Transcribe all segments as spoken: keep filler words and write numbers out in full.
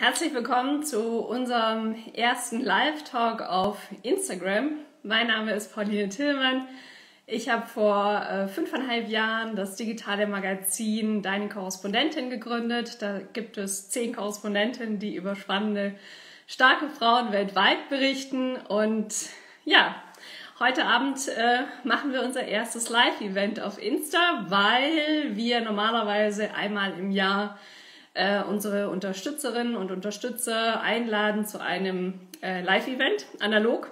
Herzlich willkommen zu unserem ersten Live-Talk auf Instagram. Mein Name ist Pauline Tillmann. Ich habe vor äh, fünfeinhalb Jahren das digitale Magazin Deine Korrespondentin gegründet. Da gibt es zehn Korrespondentinnen, die über spannende, starke Frauen weltweit berichten. Und ja, heute Abend äh, machen wir unser erstes Live-Event auf Insta, weil wir normalerweise einmal im Jahr äh, unsere Unterstützerinnen und Unterstützer einladen zu einem äh, Live-Event, analog.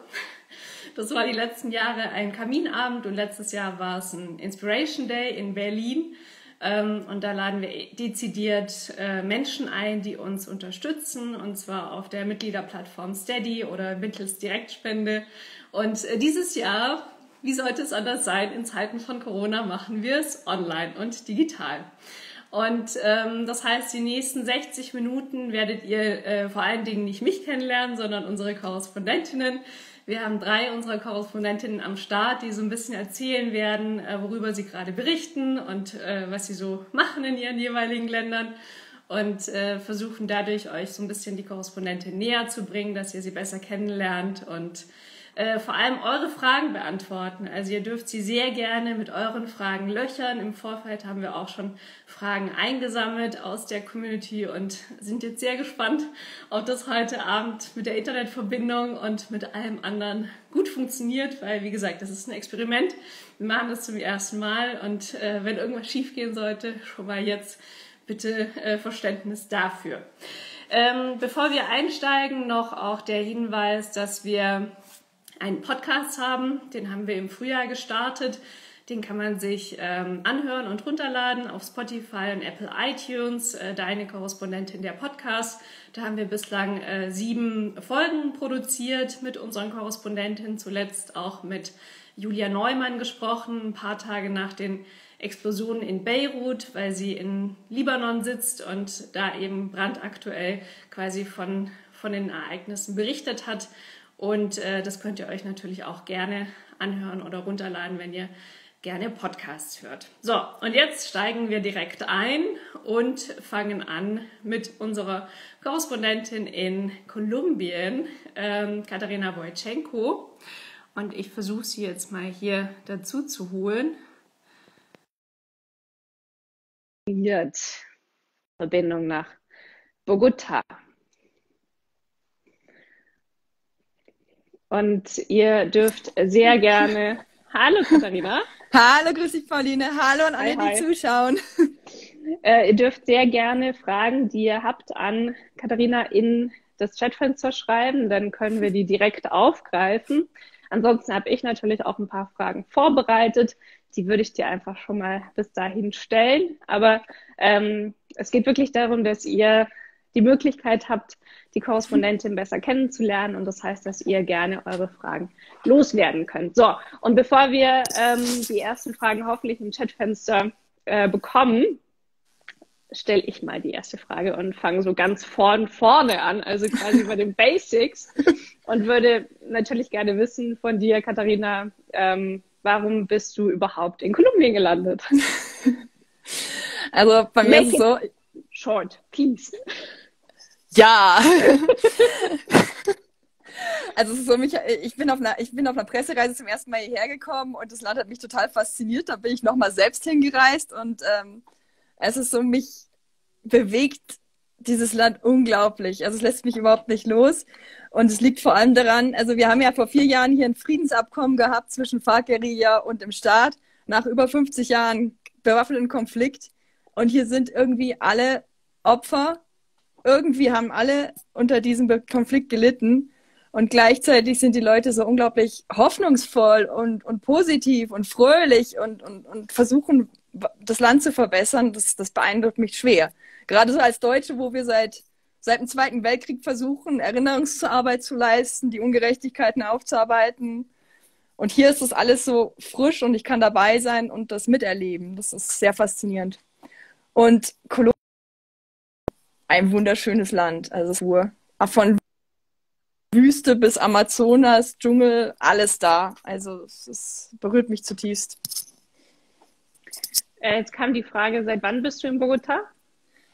Das war die letzten Jahre ein Kaminabend und letztes Jahr war es ein Inspiration Day in Berlin. Ähm, und da laden wir dezidiert äh, Menschen ein, die uns unterstützen, und zwar auf der Mitgliederplattform Steady oder mittels Direktspende. Und äh, dieses Jahr, wie sollte es anders sein, in Zeiten von Corona machen wir es online und digital. Und ähm, das heißt, die nächsten sechzig Minuten werdet ihr äh, vor allen Dingen nicht mich kennenlernen, sondern unsere Korrespondentinnen. Wir haben drei unserer Korrespondentinnen am Start, die so ein bisschen erzählen werden, äh, worüber sie gerade berichten und äh, was sie so machen in ihren jeweiligen Ländern. Und äh, versuchen dadurch, euch so ein bisschen die Korrespondentin näher zu bringen, dass ihr sie besser kennenlernt und äh, vor allem eure Fragen beantworten. Also ihr dürft sie sehr gerne mit euren Fragen löchern. Im Vorfeld haben wir auch schon Fragen eingesammelt aus der Community und sind jetzt sehr gespannt, ob das heute Abend mit der Internetverbindung und mit allem anderen gut funktioniert, weil, wie gesagt, das ist ein Experiment. Wir machen das zum ersten Mal und äh, wenn irgendwas schief gehen sollte, schon mal jetzt bitte äh, Verständnis dafür. Ähm, bevor wir einsteigen, noch auch der Hinweis, dass wir einen Podcast haben, den haben wir im Frühjahr gestartet. Den kann man sich ähm, anhören und runterladen auf Spotify und Apple iTunes. Äh, Deine Korrespondentin, der Podcast. Da haben wir bislang äh, sieben Folgen produziert mit unseren Korrespondentinnen, zuletzt auch mit Julia Neumann gesprochen, ein paar Tage nach den Explosionen in Beirut, weil sie in Libanon sitzt und da eben brandaktuell quasi von, von den Ereignissen berichtet hat. Und äh, das könnt ihr euch natürlich auch gerne anhören oder runterladen, wenn ihr gerne Podcasts hört. So, und jetzt steigen wir direkt ein und fangen an mit unserer Korrespondentin in Kolumbien, ähm, Katharina Wojtchenko. Und ich versuche sie jetzt mal hier dazu zu holen. Jetzt Verbindung nach Bogotá. Und ihr dürft sehr gerne... Hallo Katharina. Hallo, grüß dich Pauline. Hallo an alle, Hi, hi. die zuschauen. Äh, ihr dürft sehr gerne Fragen, die ihr habt, an Katharina in das Chatfenster schreiben. Dann können wir die direkt aufgreifen. Ansonsten habe ich natürlich auch ein paar Fragen vorbereitet. Die würde ich dir einfach schon mal bis dahin stellen. Aber ähm, es geht wirklich darum, dass ihr die Möglichkeit habt, die Korrespondentin besser kennenzulernen. Und das heißt, dass ihr gerne eure Fragen loswerden könnt. So, und bevor wir ähm, die ersten Fragen hoffentlich im Chatfenster äh, bekommen, stelle ich mal die erste Frage und fange so ganz vorn vorne an, also quasi bei den Basics. Und würde natürlich gerne wissen von dir, Katharina, ähm, warum bist du überhaupt in Kolumbien gelandet? Also bei mir ist es so... Short, please. Ja. Also es ist so, mich, ich bin auf einer, ich bin auf einer Pressereise zum ersten Mal hierher gekommen und das Land hat mich total fasziniert. Da bin ich nochmal selbst hingereist und ähm, es ist so, mich bewegt dieses Land unglaublich. Also es lässt mich überhaupt nicht los. Und es liegt vor allem daran, also wir haben ja vor vier Jahren hier ein Friedensabkommen gehabt zwischen FARC-Guerilla und dem Staat, nach über fünfzig Jahren bewaffneten Konflikt. Und hier sind irgendwie alle Opfer, irgendwie haben alle unter diesem Konflikt gelitten. Und gleichzeitig sind die Leute so unglaublich hoffnungsvoll und, und positiv und fröhlich und, und, und versuchen, das Land zu verbessern. Das, das beeindruckt mich schwer. Gerade so als Deutsche, wo wir seit, seit dem Zweiten Weltkrieg versuchen, Erinnerungsarbeit zu leisten, die Ungerechtigkeiten aufzuarbeiten. Und hier ist das alles so frisch und ich kann dabei sein und das miterleben. Das ist sehr faszinierend. Und Kolumbien, ein wunderschönes Land. Also von Wüste bis Amazonas, Dschungel, alles da. Also es, es berührt mich zutiefst. Äh, jetzt kam die Frage, seit wann bist du in Bogotá?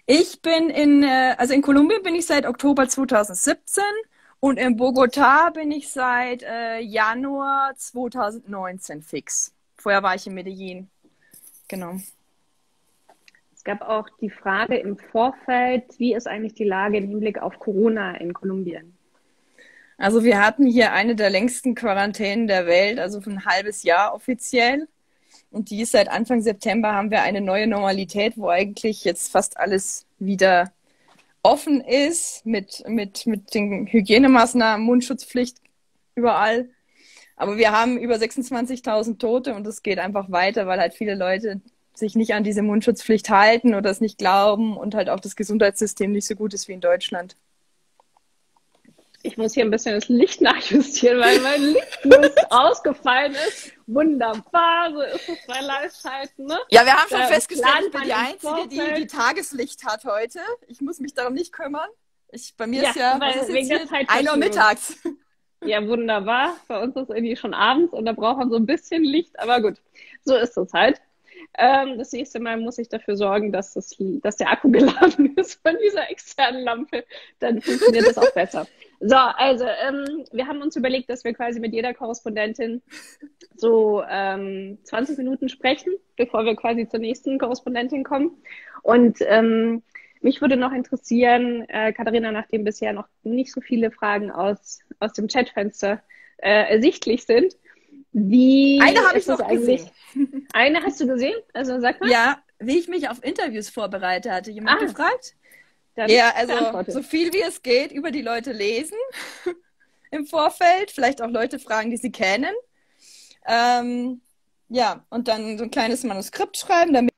Ich bin in, äh, also in Kolumbien bin ich seit Oktober zweitausendsiebzehn und in Bogotá bin ich seit äh, Januar zweitausendneunzehn fix. Vorher war ich in Medellin. Genau. Es gab auch die Frage im Vorfeld, wie ist eigentlich die Lage im Hinblick auf Corona in Kolumbien? Also wir hatten hier eine der längsten Quarantänen der Welt, also für ein halbes Jahr offiziell. Und die ist seit Anfang September haben wir eine neue Normalität, wo eigentlich jetzt fast alles wieder offen ist mit, mit, mit den Hygienemaßnahmen, Mundschutzpflicht überall. Aber wir haben über sechsundzwanzigtausend Tote und es geht einfach weiter, weil halt viele Leute sich nicht an diese Mundschutzpflicht halten oder es nicht glauben und halt auch das Gesundheitssystem nicht so gut ist wie in Deutschland. Ich muss hier ein bisschen das Licht nachjustieren, weil mein Licht ausgefallen ist. Wunderbar, so ist es bei Live-Schalten, ne? Ja, wir haben schon Da festgestellt, ich plant bin man die im Einzige, die, Vorfeld. die Tageslicht hat heute. Ich muss mich darum nicht kümmern. Ich, bei mir Ja, ist ja, weil was ist wegen jetzt der hier? ein Uhr Zeitverschiebung. mittags. Ja, wunderbar. Bei uns ist irgendwie schon abends und da braucht man so ein bisschen Licht, aber gut, so ist es halt. Ähm, das nächste Mal muss ich dafür sorgen, dass, das, dass der Akku geladen ist von dieser externen Lampe. Dann funktioniert das auch besser. So, also ähm, wir haben uns überlegt, dass wir quasi mit jeder Korrespondentin so ähm, zwanzig Minuten sprechen, bevor wir quasi zur nächsten Korrespondentin kommen. Und ähm, mich würde noch interessieren, äh, Katharina, nachdem bisher noch nicht so viele Fragen aus, aus dem Chatfenster äh, ersichtlich sind, wie Eine habe ich ist das noch eigentlich? gesehen. Eine hast du gesehen? Also sag mal. Ja, wie ich mich auf Interviews vorbereite, hatte jemand Ah. gefragt. Dann Ja, also beantwortet. so viel wie es geht über die Leute lesen im Vorfeld, vielleicht auch Leute fragen, die sie kennen. Ähm, ja, und dann so ein kleines Manuskript schreiben, damit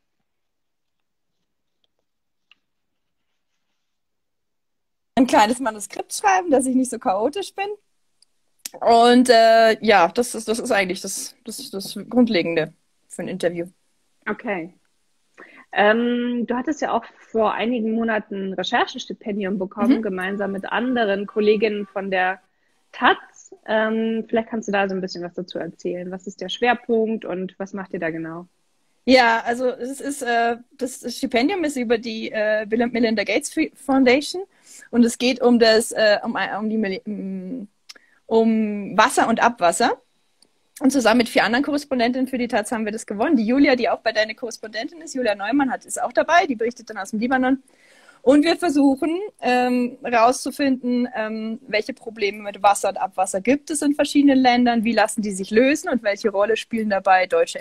ein kleines Manuskript schreiben, dass ich nicht so chaotisch bin. Und äh, ja, das ist, das ist eigentlich das, das, das Grundlegende für ein Interview. Okay. Ähm, du hattest ja auch vor einigen Monaten ein Recherchestipendium bekommen, Mhm. gemeinsam mit anderen Kolleginnen von der Taz. Ähm, vielleicht kannst du da so ein bisschen was dazu erzählen. Was ist der Schwerpunkt und was macht ihr da genau? Ja, also es ist äh, das Stipendium ist über die äh, Bill und Melinda Gates Foundation und es geht um das äh, um, um die Mil- um um Wasser und Abwasser. Und zusammen mit vier anderen Korrespondentinnen für die Taz haben wir das gewonnen. Die Julia, die auch bei deiner Korrespondentin ist, Julia Neumann, hat, ist auch dabei. Die berichtet dann aus dem Libanon. Und wir versuchen ähm, herauszufinden, ähm, welche Probleme mit Wasser und Abwasser gibt es in verschiedenen Ländern, wie lassen die sich lösen und welche Rolle spielen dabei deutsche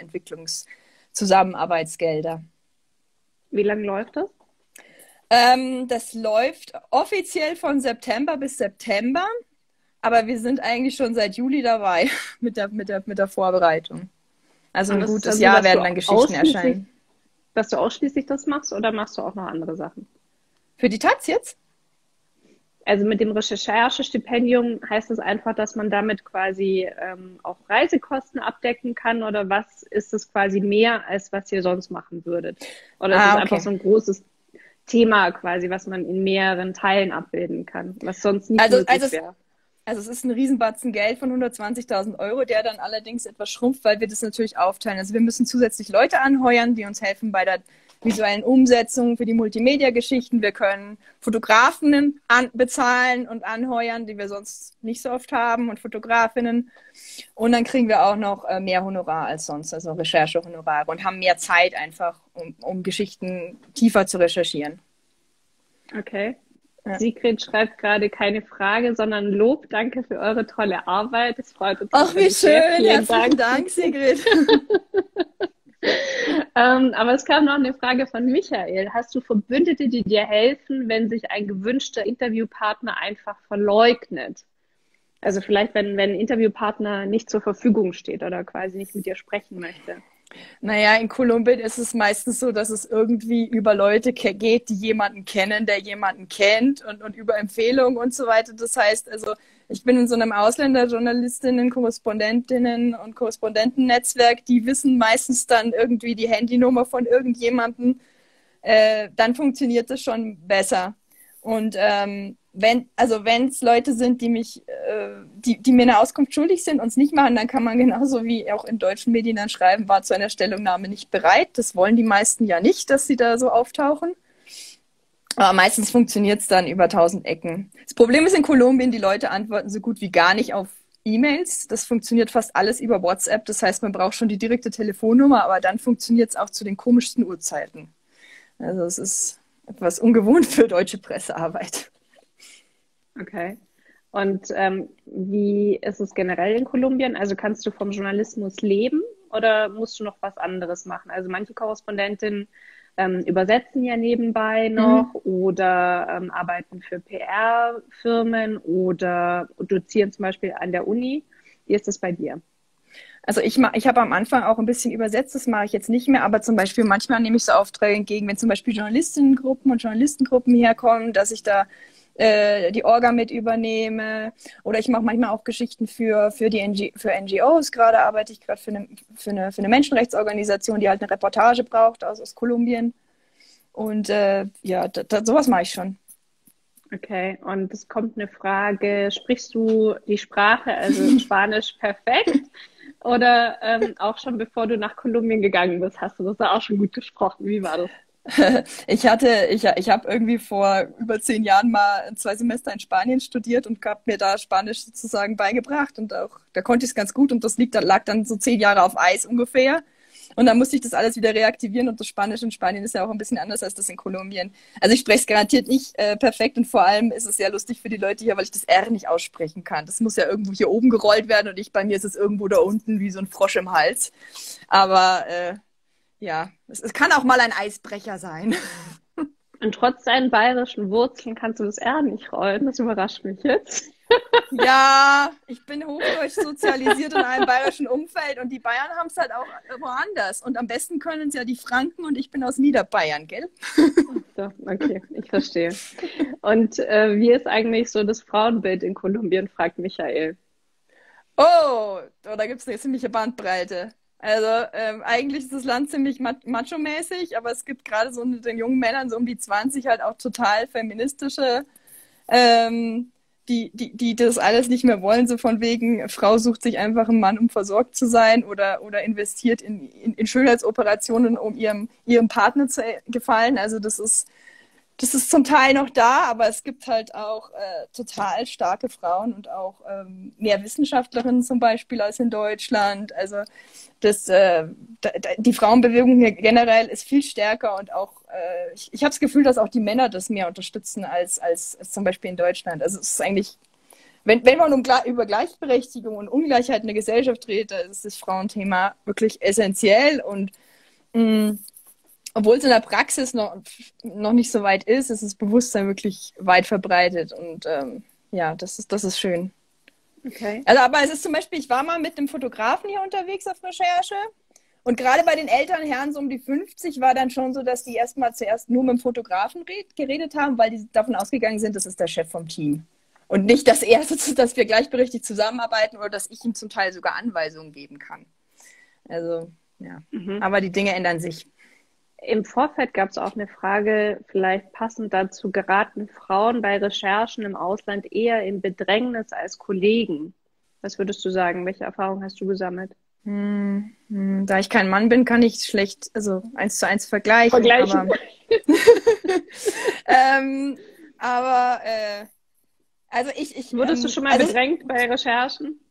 Entwicklungszusammenarbeitsgelder. Wie lange läuft das? Ähm, das läuft offiziell von September bis September. Aber wir sind eigentlich schon seit Juli dabei mit der, mit der, mit der Vorbereitung. Also ein Und das ist gutes also, Jahr dass werden du dann Geschichten ausschließlich- erscheinen. Dass du ausschließlich das machst oder machst du auch noch andere Sachen? Für die Taz jetzt? Also mit dem Recherchestipendium heißt es einfach, dass man damit quasi ähm, auch Reisekosten abdecken kann oder was ist es quasi mehr, als was ihr sonst machen würdet? Oder ist Ah, es okay. einfach so ein großes Thema quasi, was man in mehreren Teilen abbilden kann, was sonst nicht Also- möglich also es- wäre? Also es ist ein Riesenbatzen Geld von hundertzwanzigtausend Euro, der dann allerdings etwas schrumpft, weil wir das natürlich aufteilen. Also wir müssen zusätzlich Leute anheuern, die uns helfen bei der visuellen Umsetzung für die Multimedia-Geschichten. Wir können Fotografen an, bezahlen und anheuern, die wir sonst nicht so oft haben, und Fotografinnen. Und dann kriegen wir auch noch äh, mehr Honorar als sonst, also Recherchehonorare, und haben mehr Zeit einfach, um, um Geschichten tiefer zu recherchieren. Okay. Ja. Sigrid schreibt gerade keine Frage, sondern Lob. Danke für eure tolle Arbeit. Das freut uns. Ach, wie natürlich sehr. schön. Vielen Herzlichen Dank. Dank, Sigrid. Ähm, aber es kam noch eine Frage von Michael. Hast du Verbündete, die dir helfen, wenn sich ein gewünschter Interviewpartner einfach verleugnet? Also vielleicht, wenn, wenn ein Interviewpartner nicht zur Verfügung steht oder quasi nicht mit dir sprechen möchte. Naja, in Kolumbien ist es meistens so, dass es irgendwie über Leute ke- geht, die jemanden kennen, der jemanden kennt, und, und über Empfehlungen und so weiter. Das heißt, also ich bin in so einem Ausländerjournalistinnen, Korrespondentinnen und Korrespondentennetzwerk, die wissen meistens dann irgendwie die Handynummer von irgendjemandem. Äh, dann funktioniert das schon besser. Und ähm, wenn, also wenn es Leute sind, die mich, äh, die, die mir eine Auskunft schuldig sind und es nicht machen, dann kann man genauso wie auch in deutschen Medien dann schreiben, war zu einer Stellungnahme nicht bereit. Das wollen die meisten ja nicht, dass sie da so auftauchen. Aber meistens funktioniert es dann über tausend Ecken. Das Problem ist in Kolumbien, die Leute antworten so gut wie gar nicht auf E-Mails. Das funktioniert fast alles über WhatsApp. Das heißt, man braucht schon die direkte Telefonnummer, aber dann funktioniert es auch zu den komischsten Uhrzeiten. Also es ist etwas ungewohnt für deutsche Pressearbeit. Okay. Und ähm, wie ist es generell in Kolumbien? Also kannst du vom Journalismus leben oder musst du noch was anderes machen? Also manche Korrespondentinnen ähm, übersetzen ja nebenbei noch mhm. oder ähm, arbeiten für P R-Firmen oder dozieren zum Beispiel an der Uni. Wie ist das bei dir? Also ich, ich habe am Anfang auch ein bisschen übersetzt, das mache ich jetzt nicht mehr, aber zum Beispiel manchmal nehme ich so Aufträge entgegen, wenn zum Beispiel Journalistinnengruppen und Journalistengruppen herkommen, dass ich da äh, die Orga mit übernehme, oder ich mache manchmal auch Geschichten für, für, die N G, für N G Os. Gerade arbeite ich gerade für eine, für, eine, für eine Menschenrechtsorganisation, die halt eine Reportage braucht aus, aus Kolumbien, und äh, ja, da, da, sowas mache ich schon. Okay, und es kommt eine Frage, sprichst du die Sprache, also Spanisch, perfekt? Oder ähm, auch schon bevor du nach Kolumbien gegangen bist, hast du das da auch schon gut gesprochen? Wie war das? Ich hatte, ich, ich habe irgendwie vor über zehn Jahren mal zwei Semester in Spanien studiert und habe mir da Spanisch sozusagen beigebracht, und auch da konnte ich es ganz gut, und das liegt, lag dann so zehn Jahre auf Eis ungefähr. Und dann musste ich das alles wieder reaktivieren, und das Spanisch in Spanien ist ja auch ein bisschen anders als das in Kolumbien. Also ich spreche es garantiert nicht äh, perfekt, und vor allem ist es sehr lustig für die Leute hier, weil ich das R nicht aussprechen kann. Das muss ja irgendwo hier oben gerollt werden, und ich, bei mir ist es irgendwo da unten wie so ein Frosch im Hals. Aber äh, ja, es, es kann auch mal ein Eisbrecher sein. Und trotz deinen bayerischen Wurzeln kannst du das R nicht rollen. Das überrascht mich jetzt. Ja, ich bin hochdeutsch sozialisiert in einem bayerischen Umfeld, und die Bayern haben es halt auch woanders. Und am besten können es ja die Franken, und ich bin aus Niederbayern, gell? So, okay, ich verstehe. Und äh, wie ist eigentlich so das Frauenbild in Kolumbien, fragt Michael. Oh, oh da gibt es eine ziemliche Bandbreite. Also ähm, eigentlich ist das Land ziemlich macho-mäßig, aber es gibt gerade so unter den jungen Männern so um die zwanzig halt auch total feministische, ähm, die, die, die das alles nicht mehr wollen, so von wegen, Frau sucht sich einfach einen Mann, um versorgt zu sein, oder, oder investiert in, in, in Schönheitsoperationen, um ihrem, ihrem Partner zu gefallen. Also das ist, das ist zum Teil noch da, aber es gibt halt auch äh, total starke Frauen und auch ähm, mehr Wissenschaftlerinnen zum Beispiel als in Deutschland. Also das, äh, da, die Frauenbewegung hier generell ist viel stärker, und auch äh, ich, ich habe das Gefühl, dass auch die Männer das mehr unterstützen als, als, als zum Beispiel in Deutschland. Also es ist eigentlich, wenn, wenn man um, über Gleichberechtigung und Ungleichheit in der Gesellschaft redet, da ist das Frauenthema wirklich essentiell, und mh, obwohl es in der Praxis noch, noch nicht so weit ist, ist das Bewusstsein wirklich weit verbreitet, und ähm, ja, das ist, das ist schön. Okay. Also, aber es ist zum Beispiel, ich war mal mit einem Fotografen hier unterwegs auf Recherche, und gerade bei den älteren Herren so um die fünfzig war dann schon so, dass die erstmal zuerst nur mit dem Fotografen red, geredet haben, weil die davon ausgegangen sind, das ist der Chef vom Team. Und nicht das Erste, dass wir gleichberechtigt zusammenarbeiten oder dass ich ihm zum Teil sogar Anweisungen geben kann. Also, ja. Mhm. Aber die Dinge ändern sich. Im Vorfeld gab es auch eine Frage, vielleicht passend dazu, geraten Frauen bei Recherchen im Ausland eher in Bedrängnis als Kollegen? Was würdest du sagen? Welche Erfahrungen hast du gesammelt? Hm, hm, da ich kein Mann bin, kann ich schlecht, also eins zu eins vergleichen. Vergleichen. Aber, ähm, aber äh, also ich, ich Wurdest ähm, du schon mal also bedrängt bei Recherchen?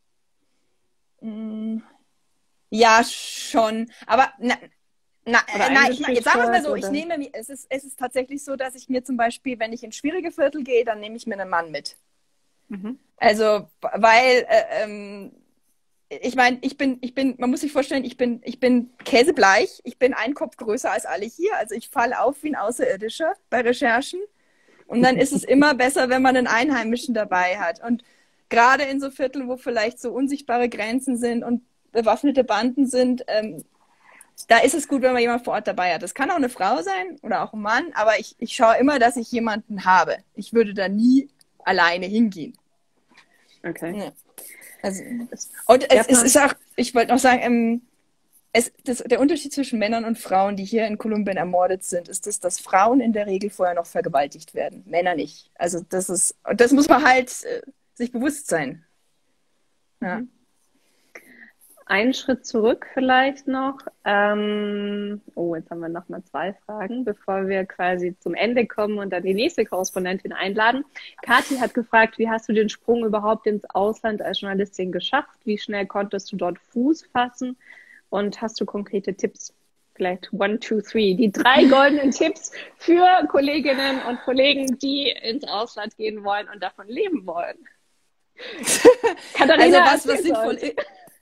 Mh, ja, schon. Aber na, na, äh, nein, ich, jetzt sagen wir es mal so, ich nehme, mir- es ist, es ist tatsächlich so, dass ich mir zum Beispiel, wenn ich in schwierige Viertel gehe, dann nehme ich mir einen Mann mit. Mhm. Also, weil, äh, ähm, ich meine, ich bin, ich bin, man muss sich vorstellen, ich bin, ich bin käsebleich, ich bin ein Kopf größer als alle hier, also ich falle auf wie ein Außerirdischer bei Recherchen. Und dann ist es immer besser, wenn man einen Einheimischen dabei hat. Und gerade in so Vierteln, wo vielleicht so unsichtbare Grenzen sind und bewaffnete Banden sind, ähm, da ist es gut, wenn man jemanden vor Ort dabei hat. Das kann auch eine Frau sein oder auch ein Mann, aber ich, ich schaue immer, dass ich jemanden habe. Ich würde da nie alleine hingehen. Okay. Ja. Also, und es, es ist auch, ich wollte noch sagen, ähm, es, das, der Unterschied zwischen Männern und Frauen, die hier in Kolumbien ermordet sind, ist, das, dass Frauen in der Regel vorher noch vergewaltigt werden. Männer nicht. Also das ist, und das muss man halt äh, sich bewusst sein. Ja. einen Schritt zurück vielleicht noch. Ähm, oh, jetzt haben wir noch mal zwei Fragen, bevor wir quasi zum Ende kommen und dann die nächste Korrespondentin einladen. Kathi hat gefragt, wie hast du den Sprung überhaupt ins Ausland als Journalistin geschafft? Wie schnell konntest du dort Fuß fassen? Und hast du konkrete Tipps? Vielleicht one, two, three. Die drei goldenen Tipps für Kolleginnen und Kollegen, die ins Ausland gehen wollen und davon leben wollen. Katharina, also was, was sinnvoll ist.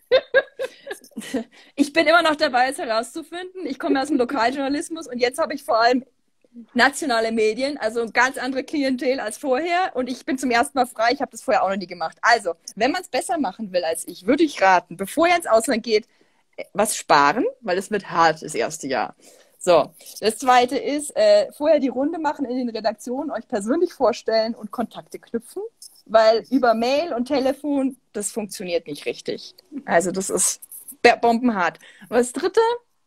Ich bin immer noch dabei, es herauszufinden. Ich komme aus dem Lokaljournalismus und jetzt habe ich vor allem nationale Medien, also ganz andere Klientel als vorher und ich bin zum ersten Mal frei. Ich habe das vorher auch noch nie gemacht. Also, wenn man es besser machen will als ich, würde ich raten, bevor ihr ins Ausland geht, was sparen, weil es wird hart das erste Jahr. So, das zweite ist, äh, vorher die Runde machen in den Redaktionen, euch persönlich vorstellen und Kontakte knüpfen, weil über Mail und Telefon, das funktioniert nicht richtig. Also das ist bombenhart. Und das dritte,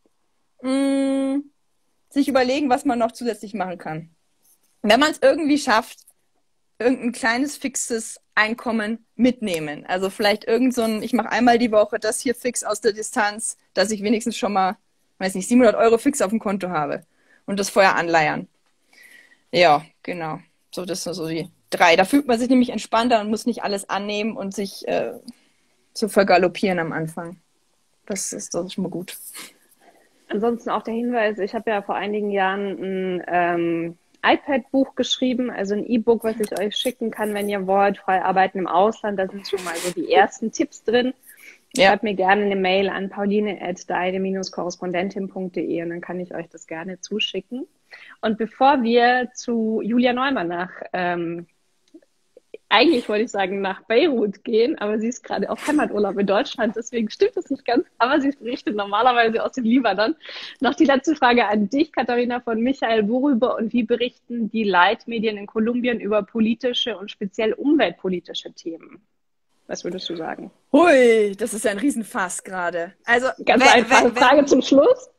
mh, sich überlegen, was man noch zusätzlich machen kann. Wenn man es irgendwie schafft, irgendein kleines fixes Einkommen mitnehmen. Also vielleicht irgend so ein, ich mache einmal die Woche das hier fix aus der Distanz, dass ich wenigstens schon mal, weiß nicht, siebenhundert Euro fix auf dem Konto habe und das vorher anleiern. Ja, genau. So, das sind so die drei. Da fühlt man sich nämlich entspannter und muss nicht alles annehmen und sich äh, zu vergaloppieren am Anfang. Das ist, das ist schon mal gut. Ansonsten auch der Hinweis, ich habe ja vor einigen Jahren ein ähm, iPad-Buch geschrieben, also ein E-Book, was ich euch schicken kann, wenn ihr wollt, frei arbeiten im Ausland. Da sind schon mal so die ersten Tipps drin. Ja. Schreibt mir gerne eine Mail an pauline at deine korrespondentin punkt de und dann kann ich euch das gerne zuschicken. Und bevor wir zu Julia Neumann nach, ähm, eigentlich wollte ich sagen, nach Beirut gehen, aber sie ist gerade auf Heimaturlaub in Deutschland, deswegen stimmt das nicht ganz, aber sie berichtet normalerweise aus dem Libanon. Noch die letzte Frage an dich, Katharina, von Michael. Worüber und wie berichten die Leitmedien in Kolumbien über politische und speziell umweltpolitische Themen? Was würdest du sagen? Hui, das ist ja ein Riesenfass gerade. Also, ganz wenn, einfache wenn, Frage wenn, zum Schluss.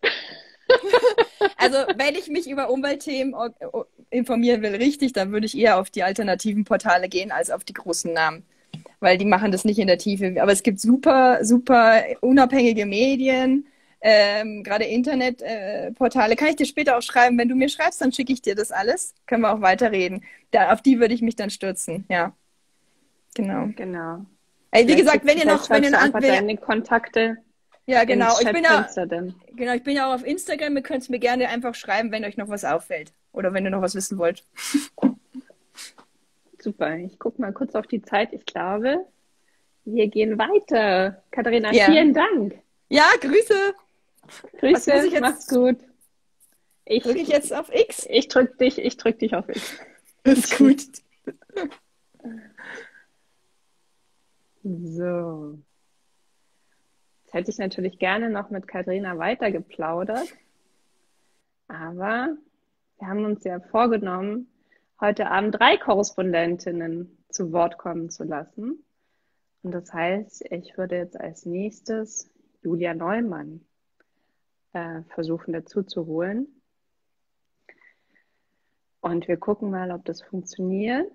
Also, wenn ich mich über Umweltthemen informieren will, richtig, dann würde ich eher auf die alternativen Portale gehen als auf die großen Namen. Weil die machen das nicht in der Tiefe. Aber es gibt super, super unabhängige Medien, ähm, gerade Internetportale. Äh, Kann ich dir später auch schreiben. Wenn du mir schreibst, dann schicke ich dir das alles. Können wir auch weiterreden. Da, auf die würde ich mich dann stürzen, ja. Genau. Genau. Ey, wie gesagt, wenn ihr noch, wenn ihr noch einfach deine Kontakte. Ja, genau. Ich bin ja, genau. Ich bin ja auch auf Instagram. Ihr könnt es mir gerne einfach schreiben, wenn euch noch was auffällt. Oder wenn ihr noch was wissen wollt. Super. Ich gucke mal kurz auf die Zeit. Ich glaube, wir gehen weiter. Katharina, ja. Vielen Dank. Ja, Grüße. Grüße, jetzt... mach's gut. Ich drücke ich jetzt auf X? Ich drück dich, ich drück dich auf X. Ist gut. So. Jetzt hätte ich natürlich gerne noch mit Katharina weiter geplaudert, aber wir haben uns ja vorgenommen, heute Abend drei Korrespondentinnen zu Wort kommen zu lassen. Und das heißt, ich würde jetzt als nächstes Julia Neumann äh, versuchen dazu zu holen. Und wir gucken mal, ob das funktioniert.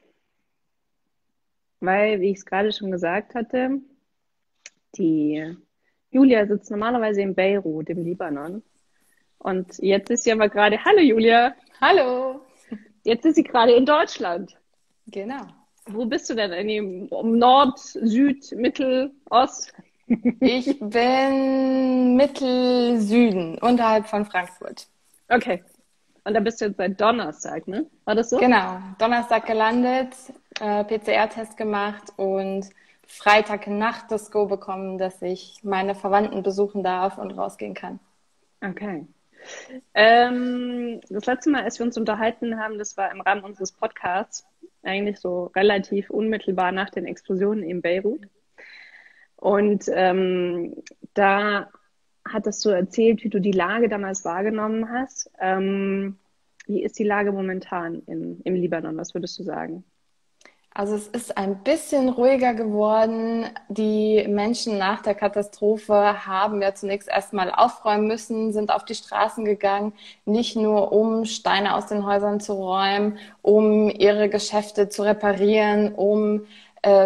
Weil, wie ich es gerade schon gesagt hatte, die Julia sitzt normalerweise in Beirut, im Libanon. Und jetzt ist sie aber gerade, hallo Julia. Hallo. Jetzt ist sie gerade in Deutschland. Genau. Wo bist du denn? Um Nord, Süd, Mittel, Ost? Ich bin Mittel-Süden, unterhalb von Frankfurt. Okay. Und da bist du jetzt seit Donnerstag, ne? War das so? Genau. Donnerstag gelandet, äh, P C R-Test gemacht und Freitagnacht das Go bekommen, dass ich meine Verwandten besuchen darf und rausgehen kann. Okay. Ähm, das letzte Mal, als wir uns unterhalten haben, das war im Rahmen unseres Podcasts, eigentlich so relativ unmittelbar nach den Explosionen in Beirut. Und ähm, da hattest du erzählt, wie du die Lage damals wahrgenommen hast. Ähm, wie ist die Lage momentan in, im Libanon? Was würdest du sagen? Also es ist ein bisschen ruhiger geworden. Die Menschen nach der Katastrophe haben ja zunächst erstmal aufräumen müssen, sind auf die Straßen gegangen, nicht nur um Steine aus den Häusern zu räumen, um ihre Geschäfte zu reparieren, um äh,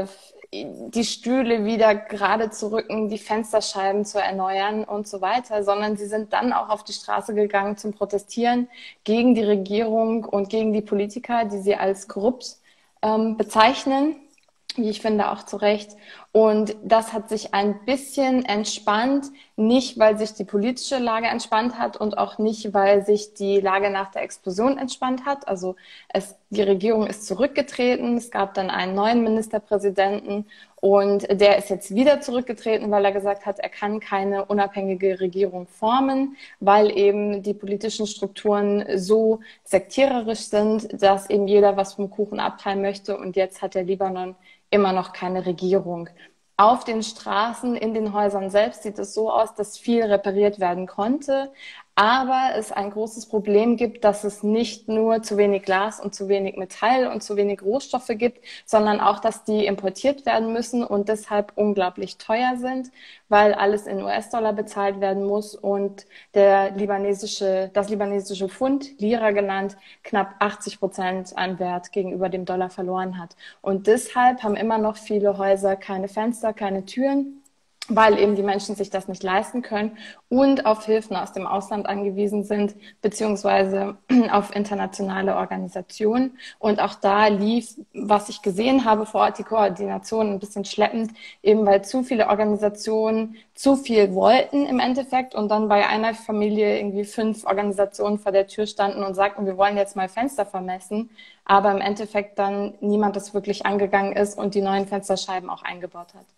die Stühle wieder gerade zu rücken, die Fensterscheiben zu erneuern und so weiter, sondern sie sind dann auch auf die Straße gegangen zum Protestieren gegen die Regierung und gegen die Politiker, die sie als korrupt ähm, bezeichnen, wie ich finde, auch zu Recht. Und das hat sich ein bisschen entspannt, nicht weil sich die politische Lage entspannt hat und auch nicht, weil sich die Lage nach der Explosion entspannt hat. Also es, die Regierung ist zurückgetreten, es gab dann einen neuen Ministerpräsidenten und der ist jetzt wieder zurückgetreten, weil er gesagt hat, er kann keine unabhängige Regierung formen, weil eben die politischen Strukturen so sektiererisch sind, dass eben jeder was vom Kuchen abteilen möchte. Und jetzt hat der Libanon immer noch keine Regierung. Auf den Straßen, in den Häusern selbst sieht es so aus, dass viel repariert werden konnte, aber es ein großes Problem gibt, dass es nicht nur zu wenig Glas und zu wenig Metall und zu wenig Rohstoffe gibt, sondern auch, dass die importiert werden müssen und deshalb unglaublich teuer sind, weil alles in U S-Dollar bezahlt werden muss und der libanesische, das libanesische Pfund, Lira genannt, knapp achtzig Prozent an Wert gegenüber dem Dollar verloren hat. Und deshalb haben immer noch viele Häuser keine Fenster, keine Türen, weil eben die Menschen sich das nicht leisten können und auf Hilfen aus dem Ausland angewiesen sind, beziehungsweise auf internationale Organisationen. Und auch da lief, was ich gesehen habe vor Ort, die Koordination ein bisschen schleppend, eben weil zu viele Organisationen zu viel wollten im Endeffekt und dann bei einer Familie irgendwie fünf Organisationen vor der Tür standen und sagten, wir wollen jetzt mal Fenster vermessen, aber im Endeffekt dann niemand das wirklich angegangen ist und die neuen Fensterscheiben auch eingebaut hat.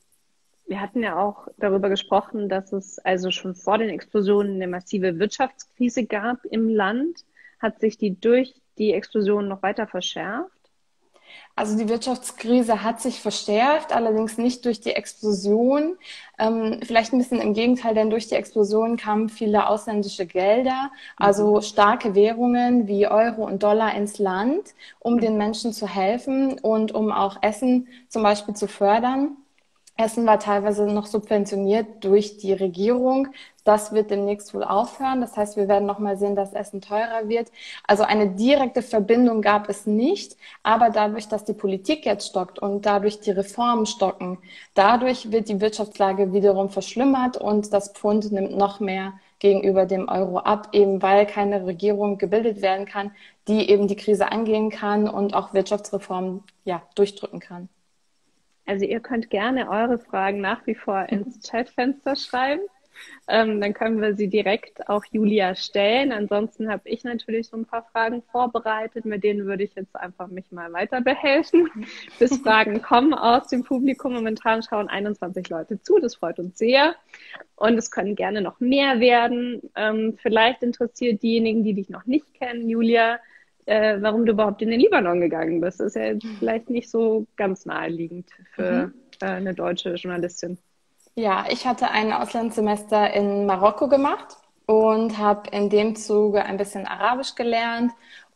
Wir hatten ja auch darüber gesprochen, dass es also schon vor den Explosionen eine massive Wirtschaftskrise gab im Land. Hat sich die durch die Explosion noch weiter verschärft? Also die Wirtschaftskrise hat sich verstärkt, allerdings nicht durch die Explosion. Ähm, vielleicht ein bisschen im Gegenteil, denn durch die Explosion kamen viele ausländische Gelder, also starke Währungen wie Euro und Dollar ins Land, um den Menschen zu helfen und um auch Essen zum Beispiel zu fördern. Essen war teilweise noch subventioniert durch die Regierung. Das wird demnächst wohl aufhören. Das heißt, wir werden noch mal sehen, dass Essen teurer wird. Also eine direkte Verbindung gab es nicht. Aber dadurch, dass die Politik jetzt stockt und dadurch die Reformen stocken, dadurch wird die Wirtschaftslage wiederum verschlimmert und das Pfund nimmt noch mehr gegenüber dem Euro ab, eben weil keine Regierung gebildet werden kann, die eben die Krise angehen kann und auch Wirtschaftsreformen ja, durchdrücken kann. Also ihr könnt gerne eure Fragen nach wie vor ins Chatfenster schreiben. Ähm, dann können wir sie direkt auch Julia stellen. Ansonsten habe ich natürlich so ein paar Fragen vorbereitet, mit denen würde ich jetzt einfach mich mal weiter behelfen, bis Fragen kommen aus dem Publikum. Momentan schauen einundzwanzig Leute zu, das freut uns sehr. Und es können gerne noch mehr werden. Ähm, vielleicht interessiert diejenigen, die dich noch nicht kennen, Julia, Äh, warum du überhaupt in den Libanon gegangen bist. Das ist ja jetzt vielleicht nicht so ganz naheliegend für mhm. äh, eine deutsche Journalistin. Ja, ich hatte ein Auslandssemester in Marokko gemacht und habe in dem Zuge ein bisschen Arabisch gelernt,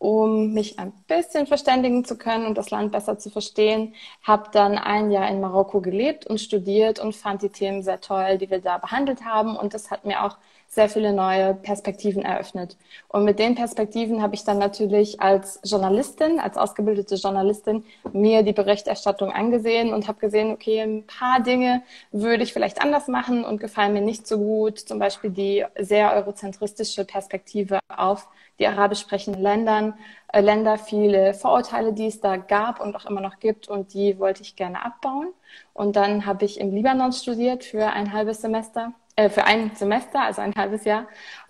um mich ein bisschen verständigen zu können und das Land besser zu verstehen. Habe dann ein Jahr in Marokko gelebt und studiert und fand die Themen sehr toll, die wir da behandelt haben. Und das hat mir auch sehr viele neue Perspektiven eröffnet. Und mit den Perspektiven habe ich dann natürlich als Journalistin, als ausgebildete Journalistin, mir die Berichterstattung angesehen und habe gesehen, okay, ein paar Dinge würde ich vielleicht anders machen und gefallen mir nicht so gut. Zum Beispiel die sehr eurozentristische Perspektive auf die arabisch sprechenden Ländern, äh, Länder, viele Vorurteile, die es da gab und auch immer noch gibt, und die wollte ich gerne abbauen. Und dann habe ich im Libanon studiert für ein halbes Semester. für ein Semester, also ein halbes Jahr,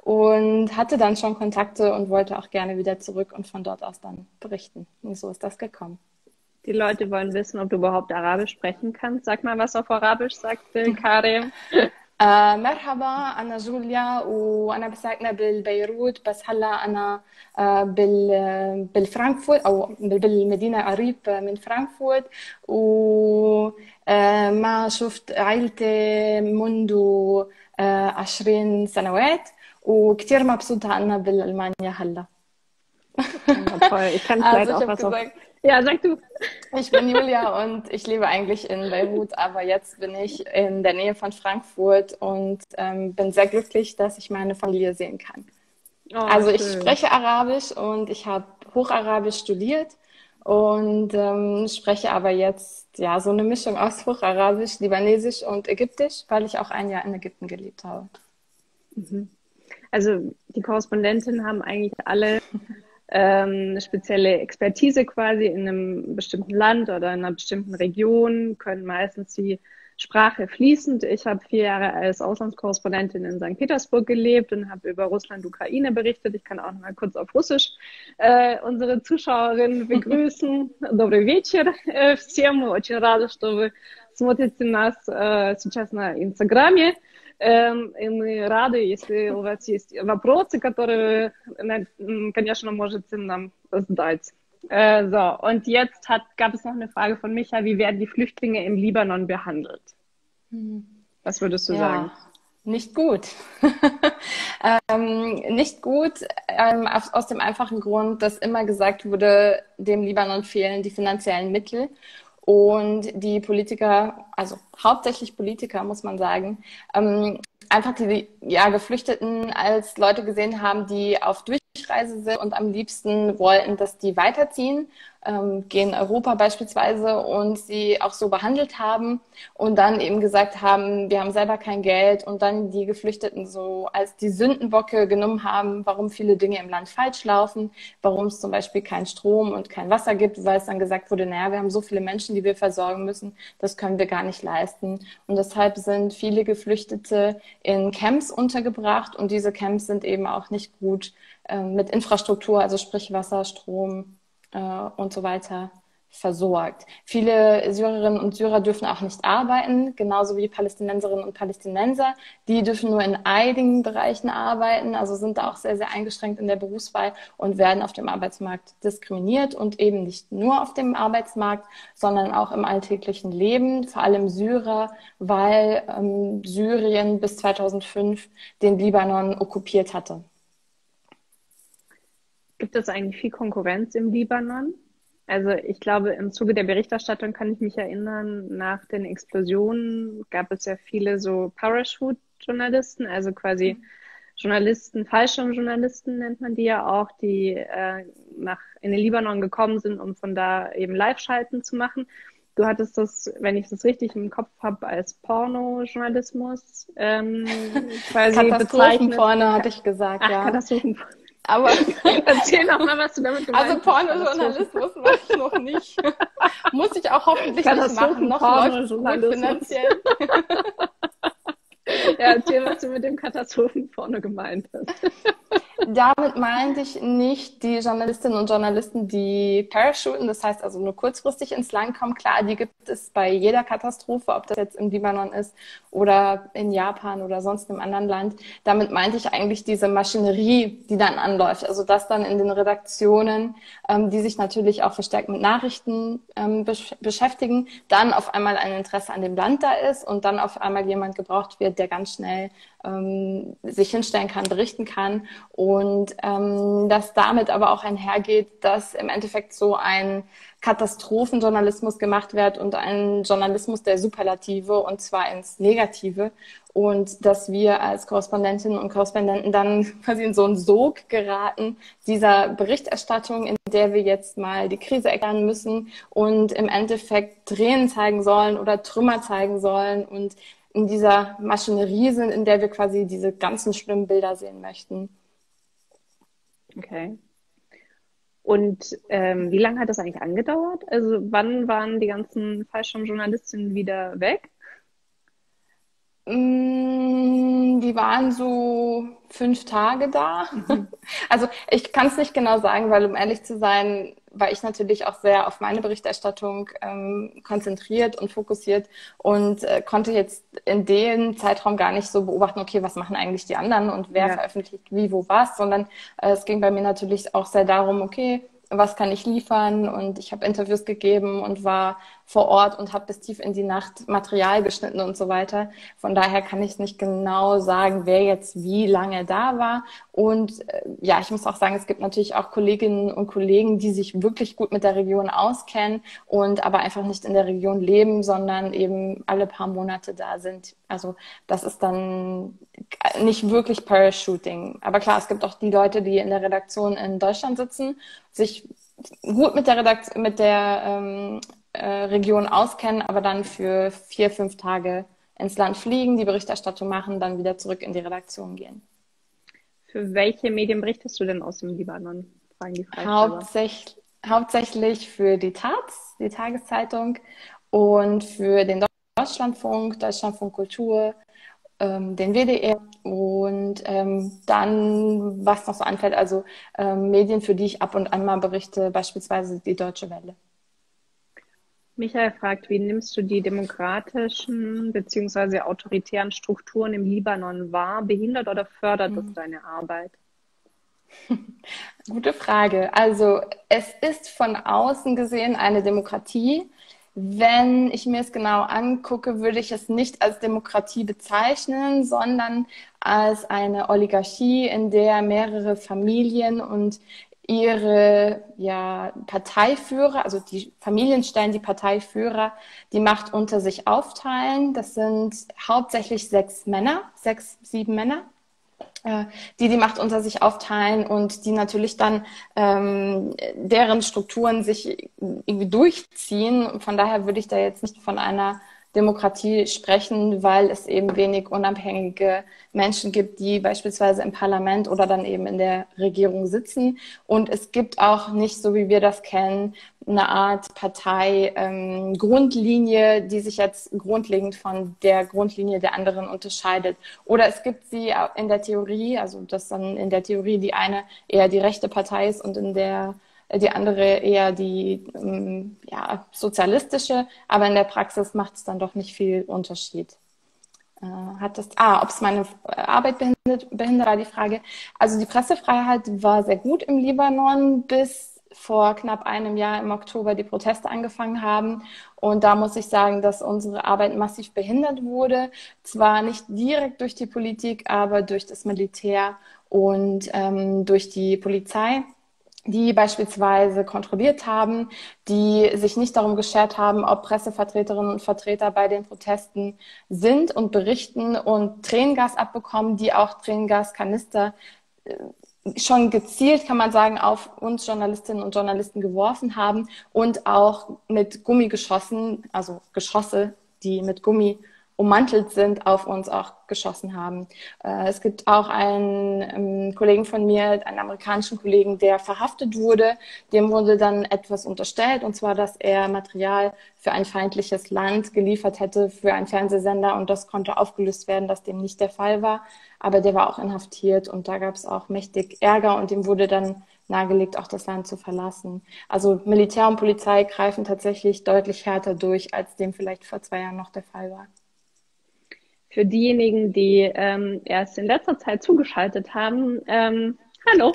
und hatte dann schon Kontakte und wollte auch gerne wieder zurück und von dort aus dann berichten. Und so ist das gekommen. Die Leute wollen wissen, ob du überhaupt Arabisch sprechen kannst. Sag mal was auf Arabisch, sagte Karim. آه مرحبا أنا جوليا وأنا ساكنة بالبيروت بس هلا أنا آه بال بالفرانكفورت أو بالمدينة قريب من فرانكفورت وما شفت عائلتي منذ آه عشرين سنوات وكتير مبسوطة أنا بالألمانيا هلا. Ja, toll. Ich kann vielleicht also auch was gesagt, auf... Ja, sag du. Ich bin Julia und ich lebe eigentlich in Beirut, aber jetzt bin ich in der Nähe von Frankfurt und ähm, bin sehr glücklich, dass ich meine Familie sehen kann. Oh, also ich schön. spreche Arabisch und ich habe Hocharabisch studiert und ähm, spreche aber jetzt ja so eine Mischung aus Hocharabisch, Libanesisch und Ägyptisch, weil ich auch ein Jahr in Ägypten gelebt habe. Mhm. Also die Korrespondentinnen haben eigentlich alle ähm, eine spezielle Expertise quasi in einem bestimmten Land oder in einer bestimmten Region, können meistens die Sprache fließend. Ich habe vier Jahre als Auslandskorrespondentin in Sankt Petersburg gelebt und habe über Russland, Ukraine berichtet. Ich kann auch noch mal kurz auf Russisch äh, unsere Zuschauerinnen begrüßen. Добрый вечер э, всем. Очень рада, что вы смотрите нас э, сейчас на Инстаграме. Ähm, и мы рады, если у вас есть вопросы, которые вы, конечно, можете нам задать. Äh, so, und jetzt hat, gab es noch eine Frage von Micha, wie werden die Flüchtlinge im Libanon behandelt? Was würdest du Ja, sagen? nicht gut. ähm, nicht gut ähm, aus, aus dem einfachen Grund, dass immer gesagt wurde, dem Libanon fehlen die finanziellen Mittel. Und die Politiker, also hauptsächlich Politiker, muss man sagen, ähm, einfach die ja, Geflüchteten als Leute gesehen haben, die auf Durchreise sind und am liebsten wollten, dass die weiterziehen, ähm, gehen Europa beispielsweise und sie auch so behandelt haben und dann eben gesagt haben, wir haben selber kein Geld und dann die Geflüchteten so als die Sündenbocke genommen haben, warum viele Dinge im Land falsch laufen, warum es zum Beispiel keinen Strom und kein Wasser gibt, weil es dann gesagt wurde, naja, wir haben so viele Menschen, die wir versorgen müssen, das können wir gar nicht leisten. Und deshalb sind viele Geflüchtete in Camps untergebracht und diese Camps sind eben auch nicht gut äh, mit Infrastruktur, also sprich Wasser, Strom äh, und so weiter versorgt. Viele Syrerinnen und Syrer dürfen auch nicht arbeiten, genauso wie Palästinenserinnen und Palästinenser. Die dürfen nur in einigen Bereichen arbeiten, also sind da auch sehr, sehr eingeschränkt in der Berufswahl und werden auf dem Arbeitsmarkt diskriminiert und eben nicht nur auf dem Arbeitsmarkt, sondern auch im alltäglichen Leben, vor allem Syrer, weil ähm, Syrien bis zweitausendfünf den Libanon okkupiert hatte. Gibt es eigentlich viel Konkurrenz im Libanon? Also ich glaube, im Zuge der Berichterstattung kann ich mich erinnern, nach den Explosionen gab es ja viele so Parachute-Journalisten, also quasi Journalisten, Fallschirmjournalisten nennt man die ja auch, die äh, nach in den Libanon gekommen sind, um von da eben Live-Schalten zu machen. Du hattest das, wenn ich das richtig im Kopf habe, als Pornojournalismus ähm, quasi bezeichnet. Katastrophenporno, hatte ich gesagt, Ach, ja. Katastrophenporno. Aber erzähl doch mal, was du damit gemeint also Pornojournalismus mache ich noch nicht. Muss ich auch hoffentlich nicht machen. Noch läuft es gut finanziell. Ja, erzähl, was du mit dem Katastrophenporno gemeint hast. Damit meinte ich nicht die Journalistinnen und Journalisten, die parachuten, das heißt also nur kurzfristig ins Land kommen. Klar, die gibt es bei jeder Katastrophe, ob das jetzt im Libanon ist oder in Japan oder sonst einem anderen Land. Damit meinte ich eigentlich diese Maschinerie, die dann anläuft. Also das dann in den Redaktionen, ähm, die sich natürlich auch verstärkt mit Nachrichten ähm, besch- beschäftigen, dann auf einmal ein Interesse an dem Land da ist und dann auf einmal jemand gebraucht wird, der ganz schnell ähm, sich hinstellen kann, berichten kann. Und ähm, dass damit aber auch einhergeht, dass im Endeffekt so ein Katastrophenjournalismus gemacht wird und ein Journalismus der Superlative und zwar ins Negative. Und dass wir als Korrespondentinnen und Korrespondenten dann quasi in so einen Sog geraten dieser Berichterstattung, in der wir jetzt mal die Krise erklären müssen und im Endeffekt Tränen zeigen sollen oder Trümmer zeigen sollen und in dieser Maschinerie sind, in der wir quasi diese ganzen schlimmen Bilder sehen möchten. Okay. Und ähm, wie lange hat das eigentlich angedauert? Also wann waren die ganzen Fallschirmjournalistinnen wieder weg? Die waren so fünf Tage da. Mhm. Also ich kann es nicht genau sagen, weil um ehrlich zu sein, war ich natürlich auch sehr auf meine Berichterstattung ähm, konzentriert und fokussiert und äh, konnte jetzt in dem Zeitraum gar nicht so beobachten, okay, was machen eigentlich die anderen und wer ja. veröffentlicht wie, wo, was, sondern äh, es ging bei mir natürlich auch sehr darum, okay, was kann ich liefern? Und ich habe Interviews gegeben und war vor Ort und habe bis tief in die Nacht Material geschnitten und so weiter. Von daher kann ich nicht genau sagen, wer jetzt wie lange da war. Und äh, ja, ich muss auch sagen, es gibt natürlich auch Kolleginnen und Kollegen, die sich wirklich gut mit der Region auskennen und aber einfach nicht in der Region leben, sondern eben alle paar Monate da sind. Also das ist dann nicht wirklich Parachuting. Aber klar, es gibt auch die Leute, die in der Redaktion in Deutschland sitzen, sich gut mit der Redakt mit der ähm, äh, Region auskennen, aber dann für vier, fünf Tage ins Land fliegen, die Berichterstattung machen, dann wieder zurück in die Redaktion gehen. Für welche Medien berichtest du denn aus dem Libanon? Fragen die Freischreiber. Hauptsächlich, hauptsächlich für die Taz, die Tageszeitung, und für den Deutschlandfunk, Deutschlandfunk Kultur, ähm, den W D R und ähm, dann, was noch so anfällt, also ähm, Medien, für die ich ab und an mal berichte, beispielsweise die Deutsche Welle. Michael fragt, wie nimmst du die demokratischen bzw. autoritären Strukturen im Libanon wahr? Behindert oder fördert das deine Arbeit? Gute Frage. Also es ist von außen gesehen eine Demokratie. Wenn ich mir es genau angucke, würde ich es nicht als Demokratie bezeichnen, sondern als eine Oligarchie, in der mehrere Familien und ihre ja, Parteiführer, also die Familien stellen die Parteiführer, die Macht unter sich aufteilen. Das sind hauptsächlich sechs Männer, sechs, sieben Männer, äh, die die Macht unter sich aufteilen und die natürlich dann ähm, deren Strukturen sich irgendwie durchziehen. Von daher würde ich da jetzt nicht von einer Demokratie sprechen, weil es eben wenig unabhängige Menschen gibt, die beispielsweise im Parlament oder dann eben in der Regierung sitzen. Und es gibt auch nicht, so wie wir das kennen, eine Art Partei-Grundlinie, ähm, die sich jetzt grundlegend von der Grundlinie der anderen unterscheidet. Oder es gibt sie in der Theorie, also dass dann in der Theorie die eine eher die rechte Partei ist und in der die andere eher die ähm, ja, sozialistische, aber in der Praxis macht es dann doch nicht viel Unterschied. Äh, hat das, ah, ob es meine Arbeit behindert, behindert, war die Frage. Also die Pressefreiheit war sehr gut im Libanon, bis vor knapp einem Jahr im Oktober die Proteste angefangen haben. Und da muss ich sagen, dass unsere Arbeit massiv behindert wurde. Zwar nicht direkt durch die Politik, aber durch das Militär und ähm, durch die Polizei, die beispielsweise kontrolliert haben, die sich nicht darum geschert haben, ob Pressevertreterinnen und Vertreter bei den Protesten sind und berichten und Tränengas abbekommen, die auch Tränengaskanister äh, schon gezielt, kann man sagen, auf uns Journalistinnen und Journalisten geworfen haben und auch mit Gummigeschossen, also Geschosse, die mit Gummi ummantelt sind, auf uns auch geschossen haben. Äh, es gibt auch einen ähm, Kollegen von mir, einen amerikanischen Kollegen, der verhaftet wurde. Dem wurde dann etwas unterstellt, und zwar, dass er Material für ein feindliches Land geliefert hätte, für einen Fernsehsender, und das konnte aufgelöst werden, dass dem nicht der Fall war. Aber der war auch inhaftiert und da gab es auch mächtig Ärger und dem wurde dann nahegelegt, auch das Land zu verlassen. Also Militär und Polizei greifen tatsächlich deutlich härter durch, als dem vielleicht vor zwei Jahren noch der Fall war. Für diejenigen, die ähm, erst in letzter Zeit zugeschaltet haben, ähm, hallo.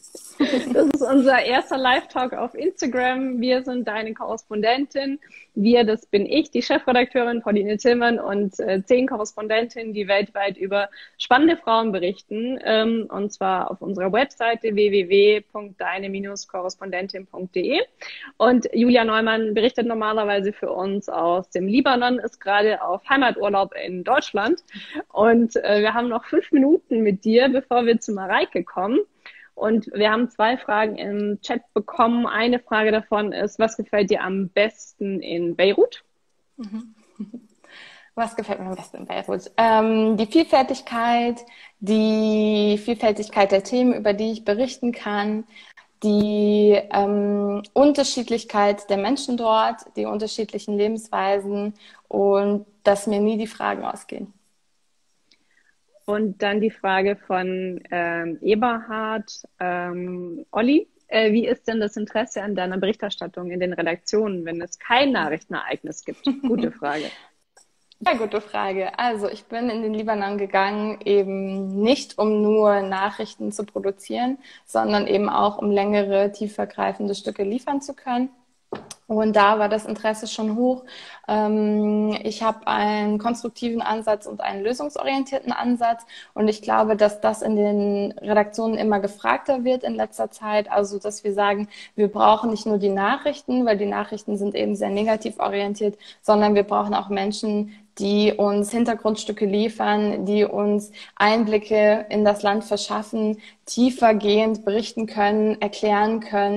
Das ist unser erster Live-Talk auf Instagram. Wir sind deine Korrespondentin. Wir, das bin ich, die Chefredakteurin Pauline Tillmann, und äh, zehn Korrespondentinnen, die weltweit über spannende Frauen berichten. Ähm, und zwar auf unserer Webseite w w w punkt deine Korrespondentin punkt de. Und Julia Neumann berichtet normalerweise für uns aus dem Libanon, ist gerade auf Heimaturlaub in Deutschland. Und äh, wir haben noch fünf Minuten mit dir, bevor wir zu Mareike kommen. Und wir haben zwei Fragen im Chat bekommen. Eine Frage davon ist, was gefällt dir am besten in Beirut? Was gefällt mir am besten in Beirut? Ähm, die Vielfältigkeit, die Vielfältigkeit der Themen, über die ich berichten kann, die ähm, Unterschiedlichkeit der Menschen dort, die unterschiedlichen Lebensweisen und dass mir nie die Fragen ausgehen. Und dann die Frage von ähm, Eberhard, ähm, Olli, äh, wie ist denn das Interesse an deiner Berichterstattung in den Redaktionen, wenn es kein Nachrichtenereignis gibt? Gute Frage. Ja, gute Frage. Also ich bin in den Libanon gegangen, eben nicht um nur Nachrichten zu produzieren, sondern eben auch um längere, tiefergreifende Stücke liefern zu können. Und da war das Interesse schon hoch. Ich habe einen konstruktiven Ansatz und einen lösungsorientierten Ansatz. Und ich glaube, dass das in den Redaktionen immer gefragter wird in letzter Zeit. Also, dass wir sagen, wir brauchen nicht nur die Nachrichten, weil die Nachrichten sind eben sehr negativ orientiert, sondern wir brauchen auch Menschen, die uns Hintergrundstücke liefern, die uns Einblicke in das Land verschaffen, tiefergehend berichten können, erklären können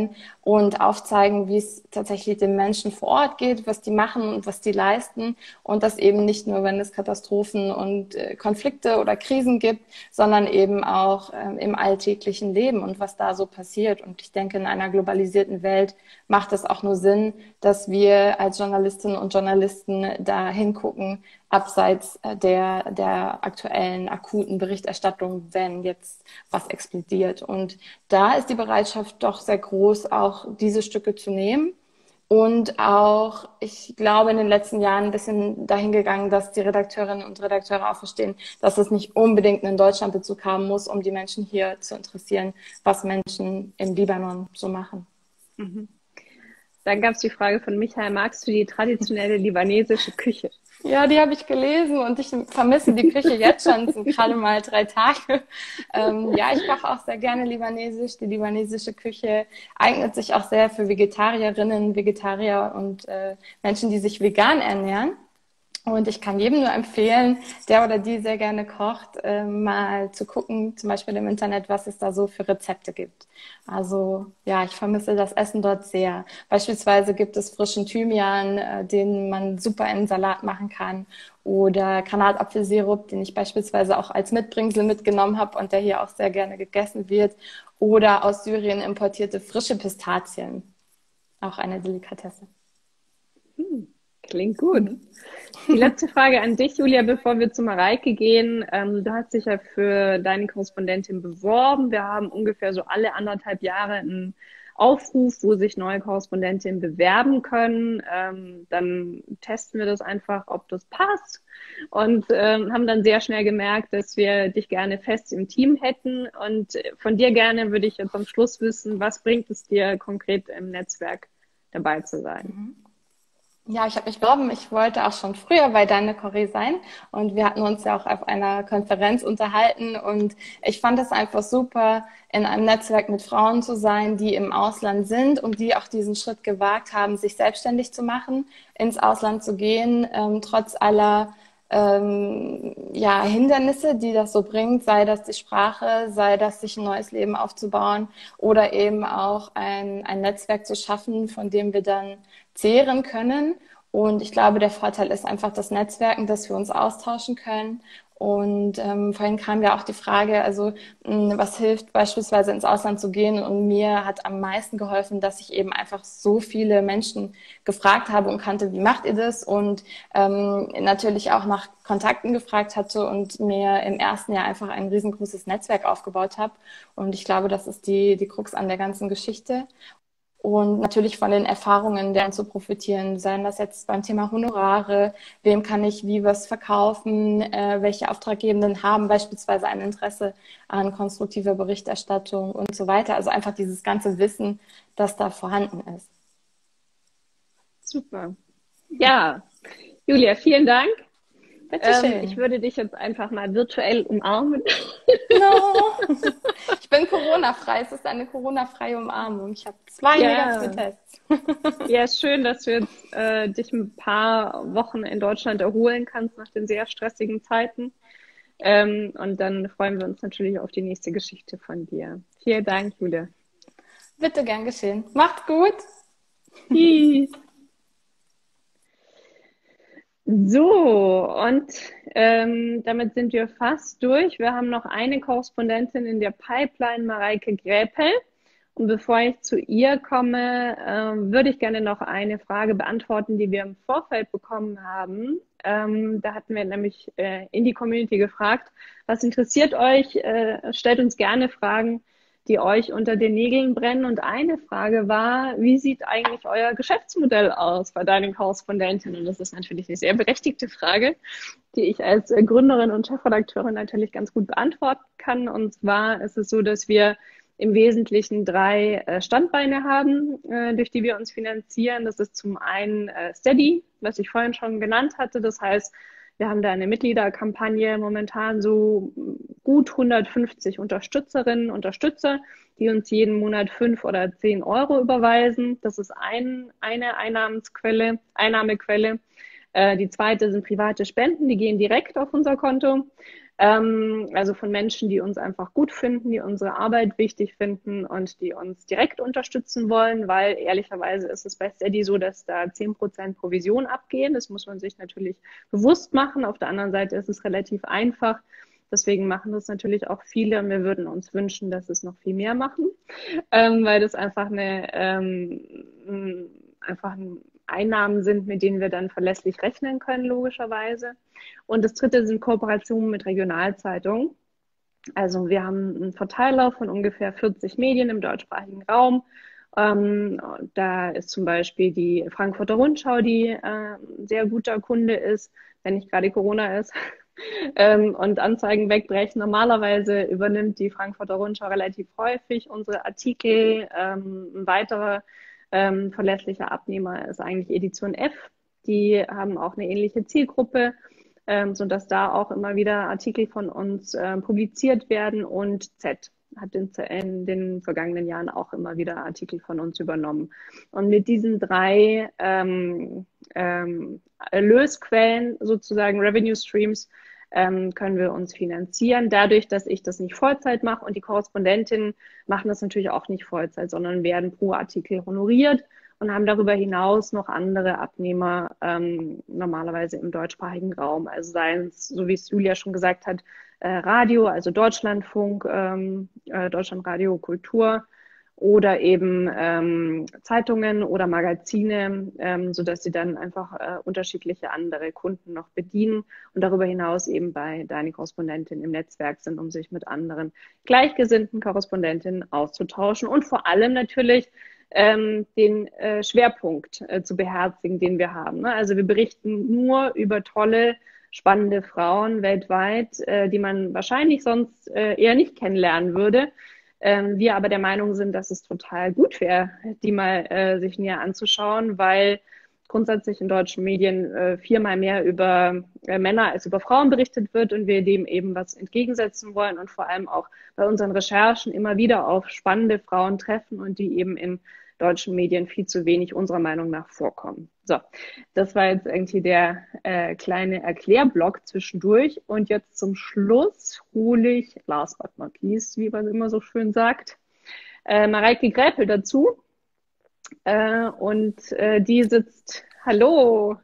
und aufzeigen, wie es tatsächlich den Menschen vor Ort geht, was die machen und was die leisten. Und das eben nicht nur, wenn es Katastrophen und äh, Konflikte oder Krisen gibt, sondern eben auch ähm, im alltäglichen Leben und was da so passiert. Und ich denke, in einer globalisierten Welt macht es auch nur Sinn, dass wir als Journalistinnen und Journalisten da hingucken, abseits der, der aktuellen akuten Berichterstattung, wenn jetzt was explodiert. Und da ist die Bereitschaft doch sehr groß, auch diese Stücke zu nehmen. Und auch, ich glaube, in den letzten Jahren ein bisschen dahin gegangen, dass die Redakteurinnen und Redakteure auch verstehen, dass es nicht unbedingt einen Deutschlandbezug haben muss, um die Menschen hier zu interessieren, was Menschen im Libanon so machen. Mhm. Dann gab es die Frage von Michael, magst du die traditionelle libanesische Küche? Ja, die habe ich gelesen und ich vermisse die Küche jetzt schon, sind gerade mal drei Tage. Ähm, ja, ich koche auch sehr gerne libanesisch. Die libanesische Küche eignet sich auch sehr für Vegetarierinnen, Vegetarier und äh, Menschen, die sich vegan ernähren. Und ich kann jedem nur empfehlen, der oder die sehr gerne kocht, äh, mal zu gucken, zum Beispiel im Internet, was es da so für Rezepte gibt. Also ja, ich vermisse das Essen dort sehr. Beispielsweise gibt es frischen Thymian, äh, den man super in einen Salat machen kann. Oder Granatapfelsirup, den ich beispielsweise auch als Mitbringsel mitgenommen habe und der hier auch sehr gerne gegessen wird. Oder aus Syrien importierte frische Pistazien. Auch eine Delikatesse. Hm. Klingt gut. Die letzte Frage an dich, Julia, bevor wir zu Mareike gehen. Ähm, du hast dich ja für deine Korrespondentin beworben. Wir haben ungefähr so alle anderthalb Jahre einen Aufruf, wo sich neue Korrespondentinnen bewerben können. Ähm, dann testen wir das einfach, ob das passt. Und ähm, haben dann sehr schnell gemerkt, dass wir dich gerne fest im Team hätten. Und von dir gerne würde ich jetzt am Schluss wissen, was bringt es dir konkret im Netzwerk dabei zu sein? Mhm. Ja, ich habe mich beworben. Ich wollte auch schon früher bei Deine Corée sein und wir hatten uns ja auch auf einer Konferenz unterhalten und ich fand es einfach super, in einem Netzwerk mit Frauen zu sein, die im Ausland sind und die auch diesen Schritt gewagt haben, sich selbstständig zu machen, ins Ausland zu gehen, ähm, trotz aller ähm, ja, Hindernisse, die das so bringt, sei das die Sprache, sei das sich ein neues Leben aufzubauen oder eben auch ein, ein Netzwerk zu schaffen, von dem wir dann zehren können. Und ich glaube, der Vorteil ist einfach das Netzwerken, dass wir uns austauschen können. Und ähm, vorhin kam ja auch die Frage, also mh, was hilft beispielsweise ins Ausland zu gehen? Und mir hat am meisten geholfen, dass ich eben einfach so viele Menschen gefragt habe und kannte, wie macht ihr das? Und ähm, natürlich auch nach Kontakten gefragt hatte und mir im ersten Jahr einfach ein riesengroßes Netzwerk aufgebaut habe. Und ich glaube, das ist die, die Krux an der ganzen Geschichte. Und natürlich von den Erfahrungen deren zu profitieren, seien das jetzt beim Thema Honorare, wem kann ich wie was verkaufen, äh, welche Auftraggebenden haben beispielsweise ein Interesse an konstruktiver Berichterstattung und so weiter. Also einfach dieses ganze Wissen, das da vorhanden ist. Super. Ja, Julia, vielen Dank. Bitteschön. Ähm, ich würde dich jetzt einfach mal virtuell umarmen. No. Ich bin Corona-frei. Es ist eine Corona-freie Umarmung. Ich habe zwei Ja. negative Tests. Ja, ist schön, dass du jetzt äh, dich ein paar Wochen in Deutschland erholen kannst nach den sehr stressigen Zeiten. Ähm, und dann freuen wir uns natürlich auf die nächste Geschichte von dir. Vielen Dank, Julia. Bitte, gern geschehen. Macht's gut. Tschüss. So, und ähm, damit sind wir fast durch. Wir haben noch eine Korrespondentin in der Pipeline, Mareike Gräpel. Und bevor ich zu ihr komme, äh, würde ich gerne noch eine Frage beantworten, die wir im Vorfeld bekommen haben. Ähm, da hatten wir nämlich äh, in die Community gefragt, was interessiert euch? Äh, stellt uns gerne Fragen, die euch unter den Nägeln brennen. Und eine Frage war, wie sieht eigentlich euer Geschäftsmodell aus bei deinen Korrespondentinnen? Und das ist natürlich eine sehr berechtigte Frage, die ich als Gründerin und Chefredakteurin natürlich ganz gut beantworten kann. Und zwar ist es so, dass wir im Wesentlichen drei Standbeine haben, durch die wir uns finanzieren. Das ist zum einen Steady, was ich vorhin schon genannt hatte. Das heißt, wir haben da eine Mitgliederkampagne, momentan so gut hundertfünfzig Unterstützerinnen und Unterstützer, die uns jeden Monat fünf oder zehn Euro überweisen. Das ist ein, eine Einnahmensquelle, Einnahmequelle. Äh, die zweite sind private Spenden, die gehen direkt auf unser Konto. Ähm, also von Menschen, die uns einfach gut finden, die unsere Arbeit wichtig finden und die uns direkt unterstützen wollen, weil ehrlicherweise ist es bei Steady so, dass da zehn Prozent Provision abgehen. Das muss man sich natürlich bewusst machen. Auf der anderen Seite ist es relativ einfach. Deswegen machen das natürlich auch viele und wir würden uns wünschen, dass es noch viel mehr machen, ähm, weil das einfach eine ähm, einfach ein Einnahmen sind, mit denen wir dann verlässlich rechnen können, logischerweise. Und das dritte sind Kooperationen mit Regionalzeitungen. Also wir haben einen Verteiler von ungefähr vierzig Medien im deutschsprachigen Raum. Ähm, da ist zum Beispiel die Frankfurter Rundschau, die äh, ein sehr guter Kunde ist, wenn nicht gerade Corona ist. ähm, und Anzeigen wegbrechen. Normalerweise übernimmt die Frankfurter Rundschau relativ häufig unsere Artikel. Ähm, ein weiterer ähm, verlässlicher Abnehmer ist eigentlich Edition F. Die haben auch eine ähnliche Zielgruppe, ähm, sodass da auch immer wieder Artikel von uns äh, publiziert werden, und Z hat in, in den vergangenen Jahren auch immer wieder Artikel von uns übernommen. Und mit diesen drei ähm, ähm, Erlösquellen, sozusagen Revenue Streams, ähm, können wir uns finanzieren. Dadurch, dass ich das nicht Vollzeit mache und die Korrespondentinnen machen das natürlich auch nicht Vollzeit, sondern werden pro Artikel honoriert und haben darüber hinaus noch andere Abnehmer, ähm, normalerweise im deutschsprachigen Raum. Also seien es, so wie es Julia schon gesagt hat, äh, Radio, also Deutschlandfunk, ähm, äh, Deutschlandradio Kultur, oder eben ähm, Zeitungen oder Magazine, ähm, sodass sie dann einfach äh, unterschiedliche andere Kunden noch bedienen und darüber hinaus eben bei Deine Korrespondentin im Netzwerk sind, um sich mit anderen gleichgesinnten Korrespondentinnen auszutauschen und vor allem natürlich ähm, den äh, Schwerpunkt äh, zu beherzigen, den wir haben. Ne? Also wir berichten nur über tolle, spannende Frauen weltweit, äh, die man wahrscheinlich sonst äh, eher nicht kennenlernen würde. Ähm, wir aber der Meinung sind, dass es total gut wäre, die mal äh, sich näher anzuschauen, weil grundsätzlich in deutschen Medien äh, viermal mehr über äh, Männer als über Frauen berichtet wird und wir dem eben was entgegensetzen wollen und vor allem auch bei unseren Recherchen immer wieder auf spannende Frauen treffen und die eben in deutschen Medien viel zu wenig unserer Meinung nach vorkommen. So, das war jetzt irgendwie der äh, kleine Erklärblock zwischendurch. Und jetzt zum Schluss hole ich, last but not least, wie man immer so schön sagt, äh, Mareike Gräpel dazu. Äh, und äh, die sitzt, hallo,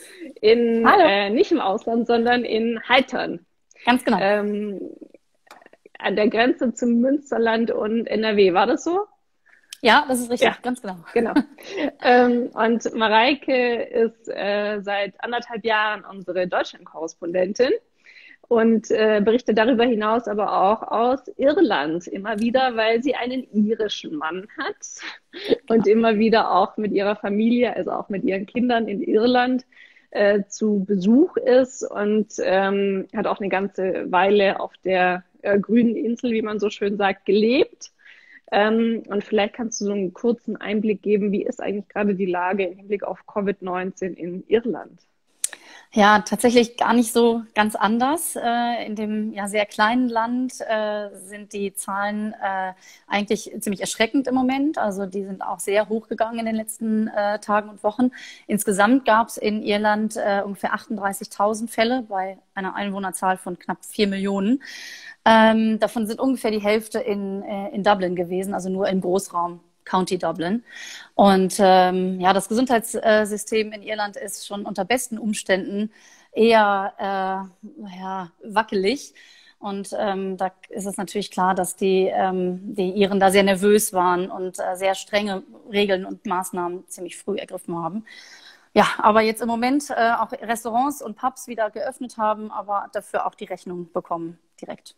in Hallo. Äh, nicht im Ausland, sondern in Haltern. Ganz genau. Ähm, an der Grenze zum Münsterland und N R W. War das so? Ja, das ist richtig, Ja, ganz genau. Genau. ähm, und Mareike ist äh, seit anderthalb Jahren unsere Deutschland-Korrespondentin und äh, berichtet darüber hinaus aber auch aus Irland immer wieder, weil sie einen irischen Mann hat und immer wieder auch mit ihrer Familie, also auch mit ihren Kindern in Irland äh, zu Besuch ist und ähm, hat auch eine ganze Weile auf der äh, grünen Insel, wie man so schön sagt, gelebt. Ähm, und vielleicht kannst du so einen kurzen Einblick geben, wie ist eigentlich gerade die Lage im Hinblick auf Covid neunzehn in Irland? Ja, tatsächlich gar nicht so ganz anders. Äh, in dem ja sehr kleinen Land äh, sind die Zahlen äh, eigentlich ziemlich erschreckend im Moment. Also die sind auch sehr hochgegangen in den letzten äh, Tagen und Wochen. Insgesamt gab es in Irland äh, ungefähr achtunddreißigtausend Fälle bei einer Einwohnerzahl von knapp vier Millionen. Ähm, davon sind ungefähr die Hälfte in, äh, in Dublin gewesen, also nur im Großraum County Dublin. Und ähm, ja, das Gesundheitssystem in Irland ist schon unter besten Umständen eher äh, ja, wackelig. Und ähm, da ist es natürlich klar, dass die, ähm, die Iren da sehr nervös waren und äh, sehr strenge Regeln und Maßnahmen ziemlich früh ergriffen haben. Ja, aber jetzt im Moment äh, auch Restaurants und Pubs wieder geöffnet haben, aber dafür auch die Rechnung bekommen direkt.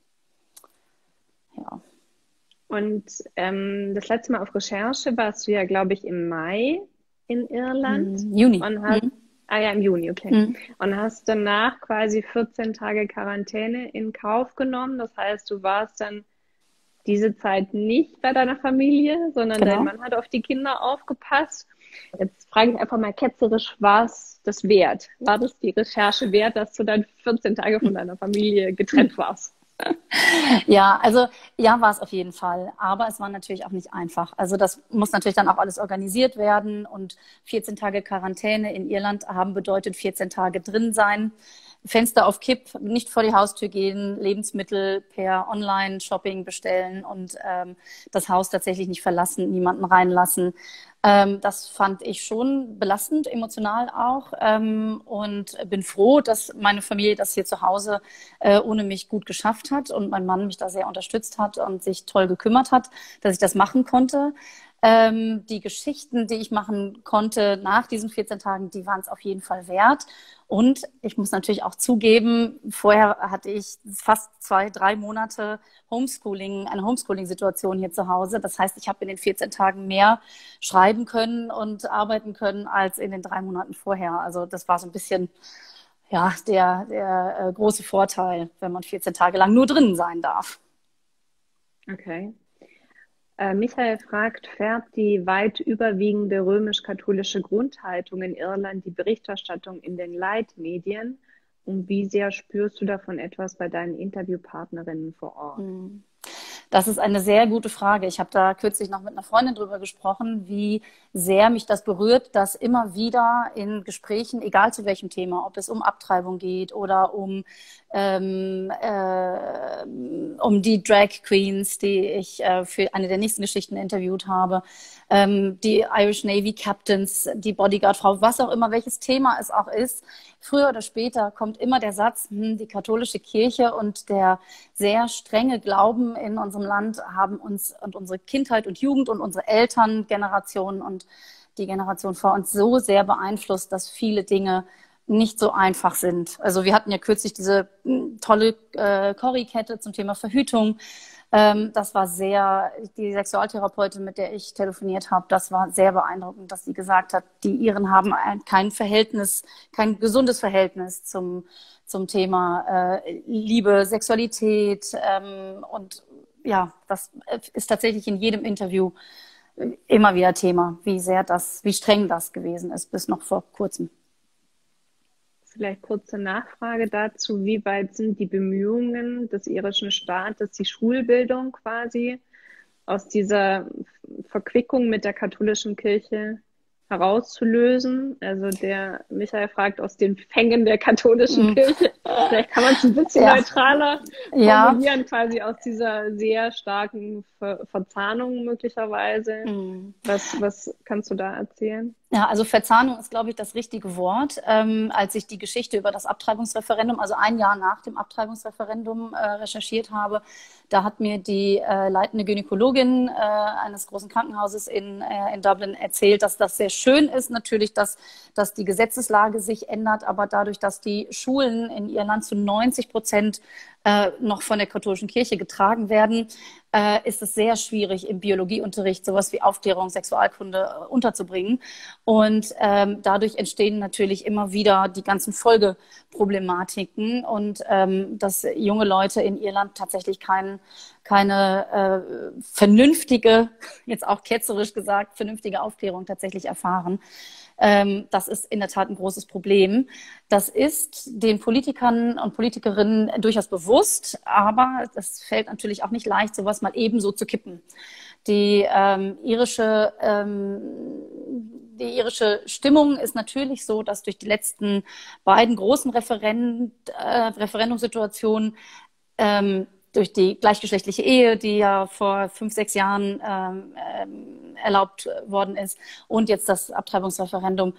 Ja. Und ähm, das letzte Mal auf Recherche warst du ja, glaube ich, im Mai in Irland. Mm, Juni. Und hast, Mhm. Ah ja, im Juni, okay. Mhm. Und hast danach quasi vierzehn Tage Quarantäne in Kauf genommen. Das heißt, du warst dann diese Zeit nicht bei deiner Familie, sondern Genau. dein Mann hat auf die Kinder aufgepasst. Jetzt frage ich einfach mal ketzerisch, war es das wert? War das die Recherche wert, dass du dann vierzehn Tage von deiner Familie getrennt warst? Ja, also ja, war es auf jeden Fall. Aber es war natürlich auch nicht einfach. Also das muss natürlich dann auch alles organisiert werden. Und vierzehn Tage Quarantäne in Irland haben bedeutet vierzehn Tage drin sein, Fenster auf Kipp, nicht vor die Haustür gehen, Lebensmittel per Online-Shopping bestellen und ähm, das Haus tatsächlich nicht verlassen, niemanden reinlassen. Ähm, das fand ich schon belastend, emotional auch, ähm, und bin froh, dass meine Familie das hier zu Hause äh, ohne mich gut geschafft hat und mein Mann mich da sehr unterstützt hat und sich toll gekümmert hat, dass ich das machen konnte. Ähm, die Geschichten, die ich machen konnte nach diesen vierzehn Tagen, die waren es auf jeden Fall wert. Und ich muss natürlich auch zugeben, vorher hatte ich fast zwei, drei Monate Homeschooling, eine Homeschooling-Situation hier zu Hause. Das heißt, ich habe in den vierzehn Tagen mehr schreiben können und arbeiten können als in den drei Monaten vorher. Also das war so ein bisschen, ja, der, der äh, große Vorteil, wenn man vierzehn Tage lang nur drinnen sein darf. Okay. Äh, Michael fragt, färbt die weit überwiegende römisch-katholische Grundhaltung in Irland die Berichterstattung in den Leitmedien? Und wie sehr spürst du davon etwas bei deinen Interviewpartnerinnen vor Ort? Hm. Das ist eine sehr gute Frage. Ich habe da kürzlich noch mit einer Freundin drüber gesprochen, wie sehr mich das berührt, dass immer wieder in Gesprächen, egal zu welchem Thema, ob es um Abtreibung geht oder um, ähm, äh, um die Drag Queens, die ich äh, für eine der nächsten Geschichten interviewt habe, ähm, die Irish Navy Captains, die Bodyguard-Frau, was auch immer, welches Thema es auch ist, früher oder später kommt immer der Satz, hm, die katholische Kirche und der sehr strenge Glauben in unserem Land haben uns und unsere Kindheit und Jugend und unsere Elterngeneration und die Generation vor uns so sehr beeinflusst, dass viele Dinge nicht so einfach sind. Also wir hatten ja kürzlich diese hm, tolle äh, Corrie-Kette zum Thema Verhütung. Ähm, das war sehr, die Sexualtherapeutin, mit der ich telefoniert habe, das war sehr beeindruckend, dass sie gesagt hat, die Iren haben ein, kein Verhältnis, kein gesundes Verhältnis zum, zum Thema äh, Liebe, Sexualität. Ähm, und ja, das ist tatsächlich in jedem Interview immer wieder Thema, wie sehr das, wie streng das gewesen ist, bis noch vor kurzem. Vielleicht kurze Nachfrage dazu. Wie weit sind die Bemühungen des irischen Staates, die Schulbildung quasi aus dieser Verquickung mit der katholischen Kirche herauszulösen? Also der Michael fragt, aus den Fängen der katholischen Mhm. Kirche. Vielleicht kann man es ein bisschen Ja. neutraler Ja. formulieren, quasi aus dieser sehr starken Ver Verzahnung möglicherweise. Mhm. Was, was kannst du da erzählen? Ja, also Verzahnung ist, glaube ich, das richtige Wort. Ähm, als ich die Geschichte über das Abtreibungsreferendum, also ein Jahr nach dem Abtreibungsreferendum äh, recherchiert habe, da hat mir die äh, leitende Gynäkologin äh, eines großen Krankenhauses in, äh, in Dublin erzählt, dass das sehr schön ist, natürlich, dass, dass die Gesetzeslage sich ändert, aber dadurch, dass die Schulen in Irland zu neunzig Prozent äh, noch von der katholischen Kirche getragen werden, äh, ist es sehr schwierig, im Biologieunterricht sowas wie Aufklärung, Sexualkunde äh, unterzubringen. Und ähm, dadurch entstehen natürlich immer wieder die ganzen Folgeproblematiken und ähm, dass junge Leute in Irland tatsächlich kein, keine äh, vernünftige, jetzt auch ketzerisch gesagt, vernünftige Aufklärung tatsächlich erfahren. Ähm, das ist in der Tat ein großes Problem. Das ist den Politikern und Politikerinnen durchaus bewusst, aber das fällt natürlich auch nicht leicht, sowas mal ebenso zu kippen. Die ähm, irische ähm, Die irische Stimmung ist natürlich so, dass durch die letzten beiden großen Referend, äh, Referendumssituationen, ähm, durch die gleichgeschlechtliche Ehe, die ja vor fünf, sechs Jahren ähm, ähm, erlaubt worden ist, und jetzt das Abtreibungsreferendum,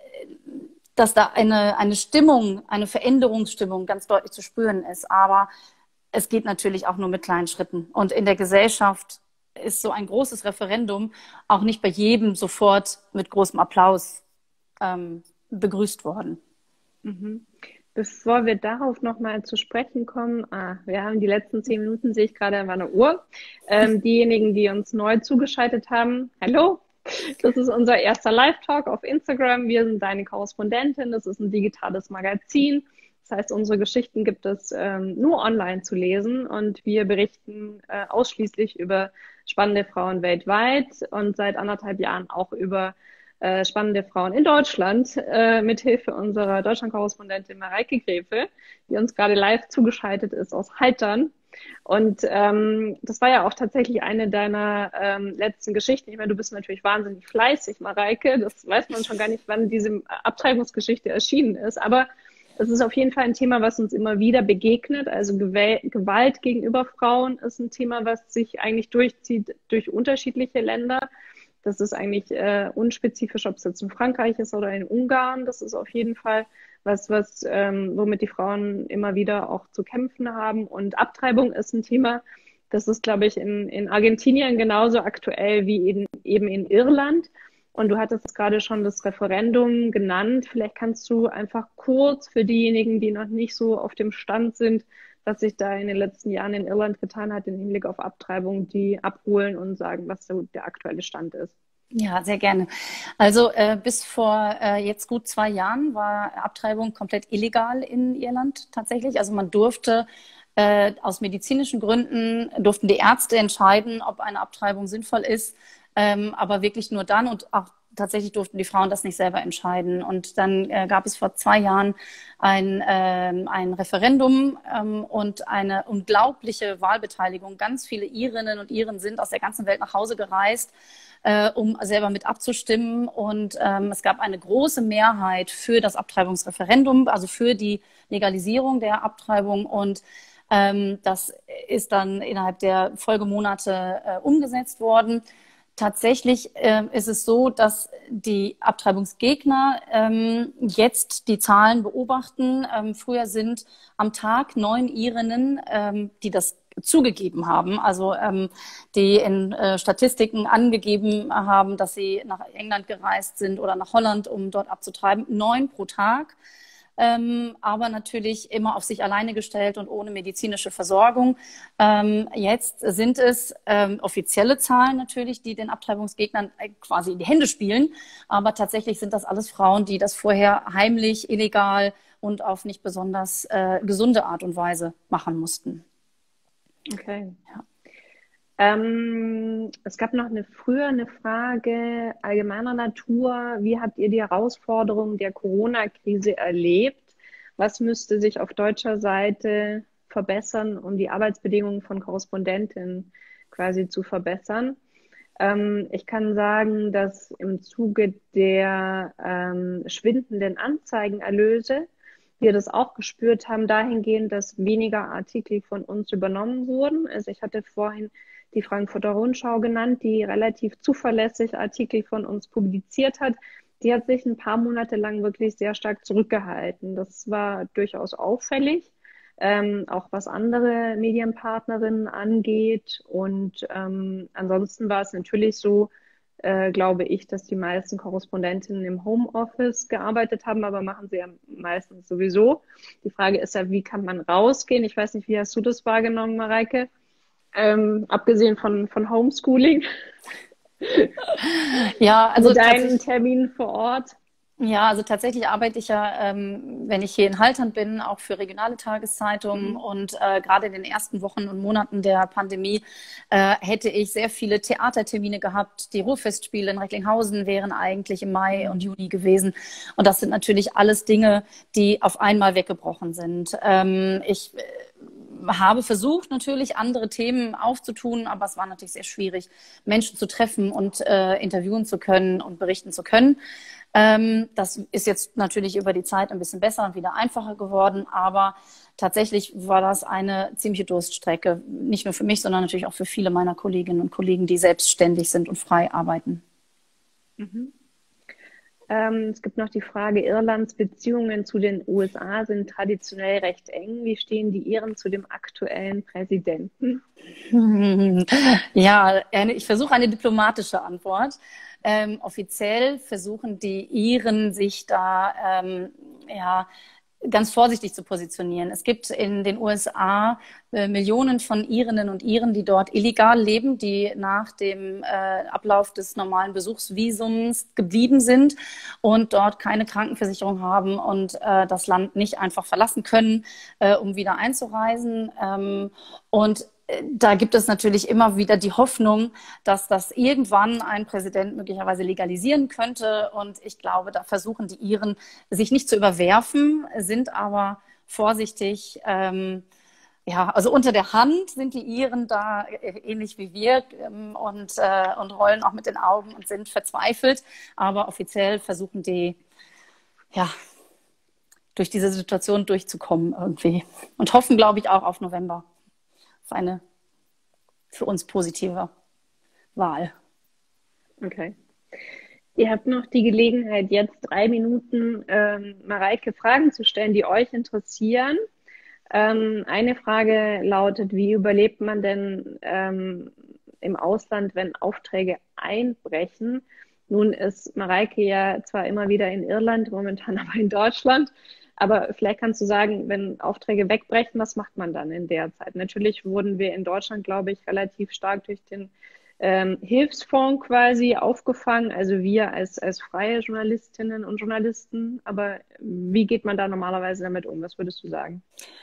dass da eine, eine Stimmung, eine Veränderungsstimmung ganz deutlich zu spüren ist. Aber es geht natürlich auch nur mit kleinen Schritten. Und in der Gesellschaft ist so ein großes Referendum auch nicht bei jedem sofort mit großem Applaus ähm, begrüßt worden. Mhm. Bevor wir darauf nochmal zu sprechen kommen, ah, wir haben die letzten zehn Minuten, sehe ich gerade an meiner Uhr. Ähm, diejenigen, die uns neu zugeschaltet haben, hallo, das ist unser erster Live-Talk auf Instagram. Wir sind deine Korrespondentin, das ist ein digitales Magazin. Das heißt, unsere Geschichten gibt es ähm, nur online zu lesen und wir berichten äh, ausschließlich über spannende Frauen weltweit und seit anderthalb Jahren auch über äh, spannende Frauen in Deutschland äh, mithilfe unserer Deutschland-Korrespondentin Mareike Gräfe, die uns gerade live zugeschaltet ist aus Haltern. Und ähm, das war ja auch tatsächlich eine deiner ähm, letzten Geschichten. Ich meine, du bist natürlich wahnsinnig fleißig, Mareike. Das weiß man schon gar nicht, wann diese Abtreibungsgeschichte erschienen ist. Aber Es ist auf jeden Fall ein Thema, was uns immer wieder begegnet. Also Gewalt gegenüber Frauen ist ein Thema, was sich eigentlich durchzieht durch unterschiedliche Länder. Das ist eigentlich äh, unspezifisch, ob es jetzt in Frankreich ist oder in Ungarn. Das ist auf jeden Fall was, was ähm, womit die Frauen immer wieder auch zu kämpfen haben. Und Abtreibung ist ein Thema, das ist, glaube ich, in, in Argentinien genauso aktuell wie in, eben in Irland. Und du hattest gerade schon das Referendum genannt. Vielleicht kannst du einfach kurz für diejenigen, die noch nicht so auf dem Stand sind, was sich da in den letzten Jahren in Irland getan hat, im Hinblick auf Abtreibung, die abholen und sagen, was so der aktuelle Stand ist. Ja, sehr gerne. Also äh, bis vor äh, jetzt gut zwei Jahren war Abtreibung komplett illegal in Irland tatsächlich. Also man durfte äh, aus medizinischen Gründen, durften die Ärzte entscheiden, ob eine Abtreibung sinnvoll ist, ähm, aber wirklich nur dann und auch tatsächlich durften die Frauen das nicht selber entscheiden. Und dann äh, gab es vor zwei Jahren ein, äh, ein Referendum ähm, und eine unglaubliche Wahlbeteiligung. Ganz viele Irinnen und Iren sind aus der ganzen Welt nach Hause gereist, äh, um selber mit abzustimmen. Und ähm, es gab eine große Mehrheit für das Abtreibungsreferendum, also für die Legalisierung der Abtreibung. Und ähm, das ist dann innerhalb der Folgemonate äh, umgesetzt worden. Tatsächlich äh, ist es so, dass die Abtreibungsgegner ähm, jetzt die Zahlen beobachten. Ähm, früher sind am Tag neun Irinnen, ähm, die das zugegeben haben, also ähm, die in äh, Statistiken angegeben haben, dass sie nach England gereist sind oder nach Holland, um dort abzutreiben, neun pro Tag. Ähm, aber natürlich immer auf sich alleine gestellt und ohne medizinische Versorgung. Ähm, jetzt sind es ähm, offizielle Zahlen natürlich, die den Abtreibungsgegnern äh, quasi in die Hände spielen. Aber tatsächlich sind das alles Frauen, die das vorher heimlich, illegal und auf nicht besonders äh, gesunde Art und Weise machen mussten. Okay. Ja. Ähm, es gab noch eine früher eine Frage allgemeiner Natur. Wie habt ihr die Herausforderungen der Corona-Krise erlebt? Was müsste sich auf deutscher Seite verbessern, um die Arbeitsbedingungen von Korrespondentinnen quasi zu verbessern? Ähm, ich kann sagen, dass im Zuge der ähm, schwindenden Anzeigenerlöse wir das auch gespürt haben, dahingehend, dass weniger Artikel von uns übernommen wurden. Also ich hatte vorhin die Frankfurter Rundschau genannt, die relativ zuverlässig Artikel von uns publiziert hat. Die hat sich ein paar Monate lang wirklich sehr stark zurückgehalten. Das war durchaus auffällig, ähm, auch was andere Medienpartnerinnen angeht. Und ähm, ansonsten war es natürlich so, äh, glaube ich, dass die meisten Korrespondentinnen im Homeoffice gearbeitet haben, aber machen sie ja meistens sowieso. Die Frage ist ja, wie kann man rausgehen? Ich weiß nicht, wie hast du das wahrgenommen, Mareike? Ähm, abgesehen von, von Homeschooling. Ja, also mit deinen Terminen vor Ort. Ja, also tatsächlich arbeite ich ja, ähm, wenn ich hier in Haltern bin, auch für regionale Tageszeitungen. Mhm. Und äh, gerade in den ersten Wochen und Monaten der Pandemie äh, hätte ich sehr viele Theatertermine gehabt. Die Ruhrfestspiele in Recklinghausen wären eigentlich im Mai und Juni gewesen. Und das sind natürlich alles Dinge, die auf einmal weggebrochen sind. Ähm, ich äh, habe versucht, natürlich andere Themen aufzutun, aber es war natürlich sehr schwierig, Menschen zu treffen und äh, interviewen zu können und berichten zu können. Ähm, das ist jetzt natürlich über die Zeit ein bisschen besser und wieder einfacher geworden, aber tatsächlich war das eine ziemliche Durststrecke, nicht nur für mich, sondern natürlich auch für viele meiner Kolleginnen und Kollegen, die selbstständig sind und frei arbeiten. Mhm. Ähm, es gibt noch die Frage, Irlands Beziehungen zu den U S A sind traditionell recht eng. Wie stehen die Iren zu dem aktuellen Präsidenten? Ja, ich versuche eine diplomatische Antwort. Ähm, offiziell versuchen die Iren sich da ähm, ja, ganz vorsichtig zu positionieren. Es gibt in den U S A äh, Millionen von Irinnen und Iren, die dort illegal leben, die nach dem äh, Ablauf des normalen Besuchsvisums geblieben sind und dort keine Krankenversicherung haben und äh, das Land nicht einfach verlassen können, äh, um wieder einzureisen. Ähm, und da gibt es natürlich immer wieder die Hoffnung, dass das irgendwann ein Präsident möglicherweise legalisieren könnte. Und ich glaube, da versuchen die Iren, sich nicht zu überwerfen, sind aber vorsichtig. Ähm, ja, also unter der Hand sind die Iren da ähnlich wie wir ähm, und, äh, und rollen auch mit den Augen und sind verzweifelt. Aber offiziell versuchen die, ja, durch diese Situation durchzukommen irgendwie. Und hoffen, glaube ich, auch auf November. Auf eine für uns positive Wahl. Okay. Ihr habt noch die Gelegenheit, jetzt drei Minuten ähm, Mareike Fragen zu stellen, die euch interessieren. Ähm, eine Frage lautet, wie überlebt man denn ähm, im Ausland, wenn Aufträge einbrechen? Nun ist Mareike ja zwar immer wieder in Irland, momentan aber in Deutschland, aber vielleicht kannst du sagen, wenn Aufträge wegbrechen, was macht man dann in der Zeit? Natürlich wurden wir in Deutschland, glaube ich, relativ stark durch den ähm, Hilfsfonds quasi aufgefangen, also wir als, als freie Journalistinnen und Journalisten, aber wie geht man da normalerweise damit um? Was würdest du sagen?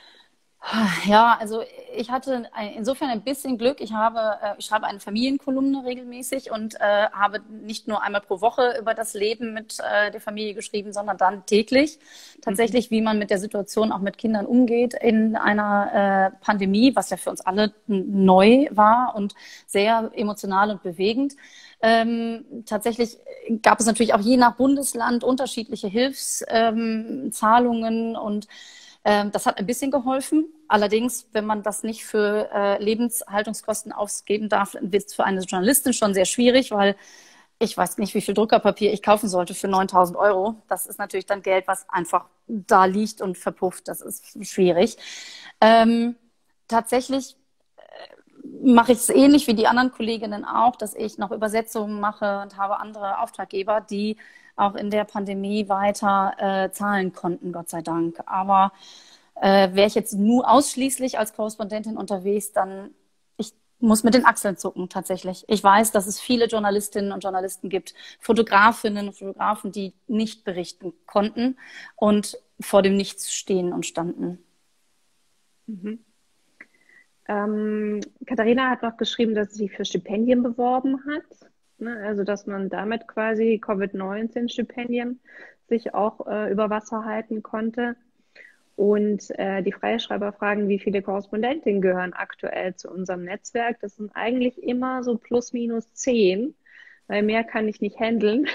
Ja, also ich hatte insofern ein bisschen Glück. Ich habe, ich schreibe eine Familienkolumne regelmäßig und äh, habe nicht nur einmal pro Woche über das Leben mit äh, der Familie geschrieben, sondern dann täglich tatsächlich, wie man mit der Situation auch mit Kindern umgeht in einer äh, Pandemie, was ja für uns alle neu war und sehr emotional und bewegend. Ähm, tatsächlich gab es natürlich auch je nach Bundesland unterschiedliche Hilfszahlungen ähm, und das hat ein bisschen geholfen. Allerdings, wenn man das nicht für äh, Lebenshaltungskosten ausgeben darf, wird es für eine Journalistin schon sehr schwierig, weil ich weiß nicht, wie viel Druckerpapier ich kaufen sollte für neuntausend Euro. Das ist natürlich dann Geld, was einfach da liegt und verpufft. Das ist schwierig. Ähm, tatsächlich äh, mache ich es ähnlich wie die anderen Kolleginnen auch, dass ich noch Übersetzungen mache und habe andere Auftraggeber, die auch in der Pandemie weiter äh, zahlen konnten, Gott sei Dank. Aber äh, wäre ich jetzt nur ausschließlich als Korrespondentin unterwegs, dann ich muss mit den Achseln zucken tatsächlich. Ich weiß, dass es viele Journalistinnen und Journalisten gibt, Fotografinnen und Fotografen, die nicht berichten konnten und vor dem Nichts stehen und standen. Mhm. Ähm, Katharina hat noch geschrieben, dass sie sich für Stipendien beworben hat. Also, dass man damit quasi Covid neunzehn Stipendien sich auch äh, über Wasser halten konnte. Und äh, die Freischreiber fragen, wie viele Korrespondentinnen gehören aktuell zu unserem Netzwerk. Das sind eigentlich immer so plus minus zehn, weil mehr kann ich nicht handeln.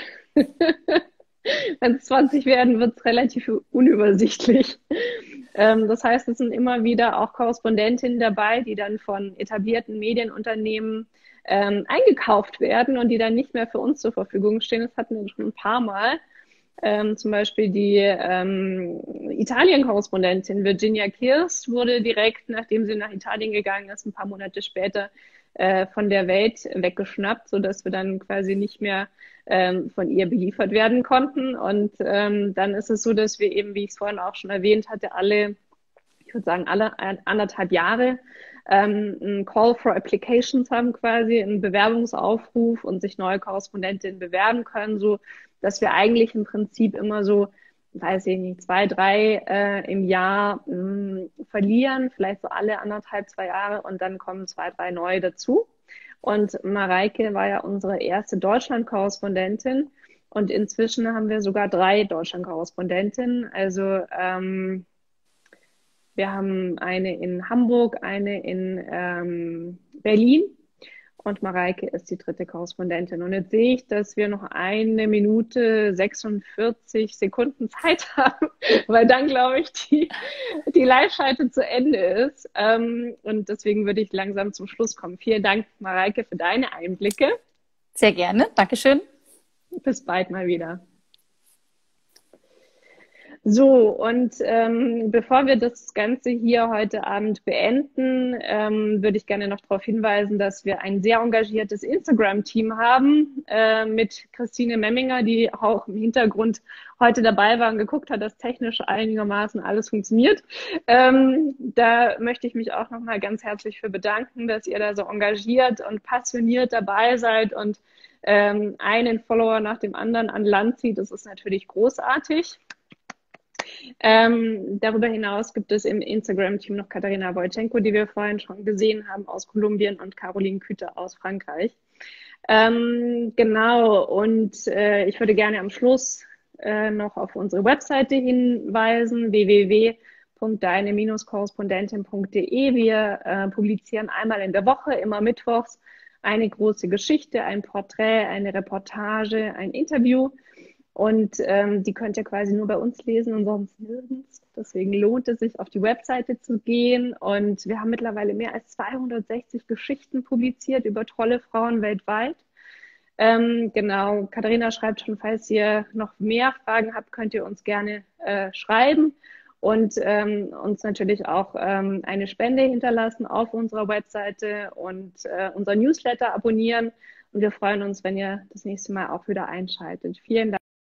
Wenn es zwanzig werden, wird es relativ unübersichtlich. Ähm, das heißt, es sind immer wieder auch Korrespondentinnen dabei, die dann von etablierten Medienunternehmen ähm, eingekauft werden und die dann nicht mehr für uns zur Verfügung stehen. Das hatten wir schon ein paar Mal. Ähm, zum Beispiel die ähm, Italien-Korrespondentin Virginia Kirst wurde direkt, nachdem sie nach Italien gegangen ist, ein paar Monate später äh, von der Welt weggeschnappt, sodass wir dann quasi nicht mehr ähm, von ihr beliefert werden konnten. Und ähm, dann ist es so, dass wir eben, wie ich es vorhin auch schon erwähnt hatte, alle, ich würde sagen, alle anderthalb Jahre ähm, ein Call for Applications haben quasi, einen Bewerbungsaufruf und sich neue Korrespondentinnen bewerben können, so dass wir eigentlich im Prinzip immer so, weiß ich nicht, zwei, drei äh, im Jahr mh, verlieren, vielleicht so alle anderthalb, zwei Jahre und dann kommen zwei, drei neue dazu. Und Mareike war ja unsere erste Deutschland-Korrespondentin und inzwischen haben wir sogar drei Deutschland-Korrespondentinnen. Also ähm, wir haben eine in Hamburg, eine in ähm, Berlin und Mareike ist die dritte Korrespondentin. Und jetzt sehe ich, dass wir noch eine Minute sechsundvierzig Sekunden Zeit haben, weil dann, glaube ich, die, die Live-Schalte zu Ende ist. Ähm, und deswegen würde ich langsam zum Schluss kommen. Vielen Dank, Mareike, für deine Einblicke. Sehr gerne. Dankeschön. Bis bald mal wieder. So, und ähm, bevor wir das Ganze hier heute Abend beenden, ähm, würde ich gerne noch darauf hinweisen, dass wir ein sehr engagiertes Instagram-Team haben äh, mit Christine Memminger, die auch im Hintergrund heute dabei war und geguckt hat, dass technisch einigermaßen alles funktioniert. Ähm, da möchte ich mich auch nochmal ganz herzlich für bedanken, dass ihr da so engagiert und passioniert dabei seid und ähm, einen Follower nach dem anderen an Land zieht. Das ist natürlich großartig. Ähm, darüber hinaus gibt es im Instagram-Team noch Katharina Wojtchenko, die wir vorhin schon gesehen haben, aus Kolumbien und Caroline Küter aus Frankreich. Ähm, genau, und äh, ich würde gerne am Schluss äh, noch auf unsere Webseite hinweisen, w w w punkt deine Korrespondentin punkt de. Wir äh, publizieren einmal in der Woche, immer mittwochs, eine große Geschichte, ein Porträt, eine Reportage, ein Interview. Und ähm, die könnt ihr quasi nur bei uns lesen und sonst nirgends. Deswegen lohnt es sich, auf die Webseite zu gehen. Und wir haben mittlerweile mehr als zweihundertsechzig Geschichten publiziert über tolle Frauen weltweit. Ähm, genau, Katharina schreibt schon, falls ihr noch mehr Fragen habt, könnt ihr uns gerne äh, schreiben und ähm, uns natürlich auch ähm, eine Spende hinterlassen auf unserer Webseite und äh, unser Newsletter abonnieren. Und wir freuen uns, wenn ihr das nächste Mal auch wieder einschaltet. Vielen Dank.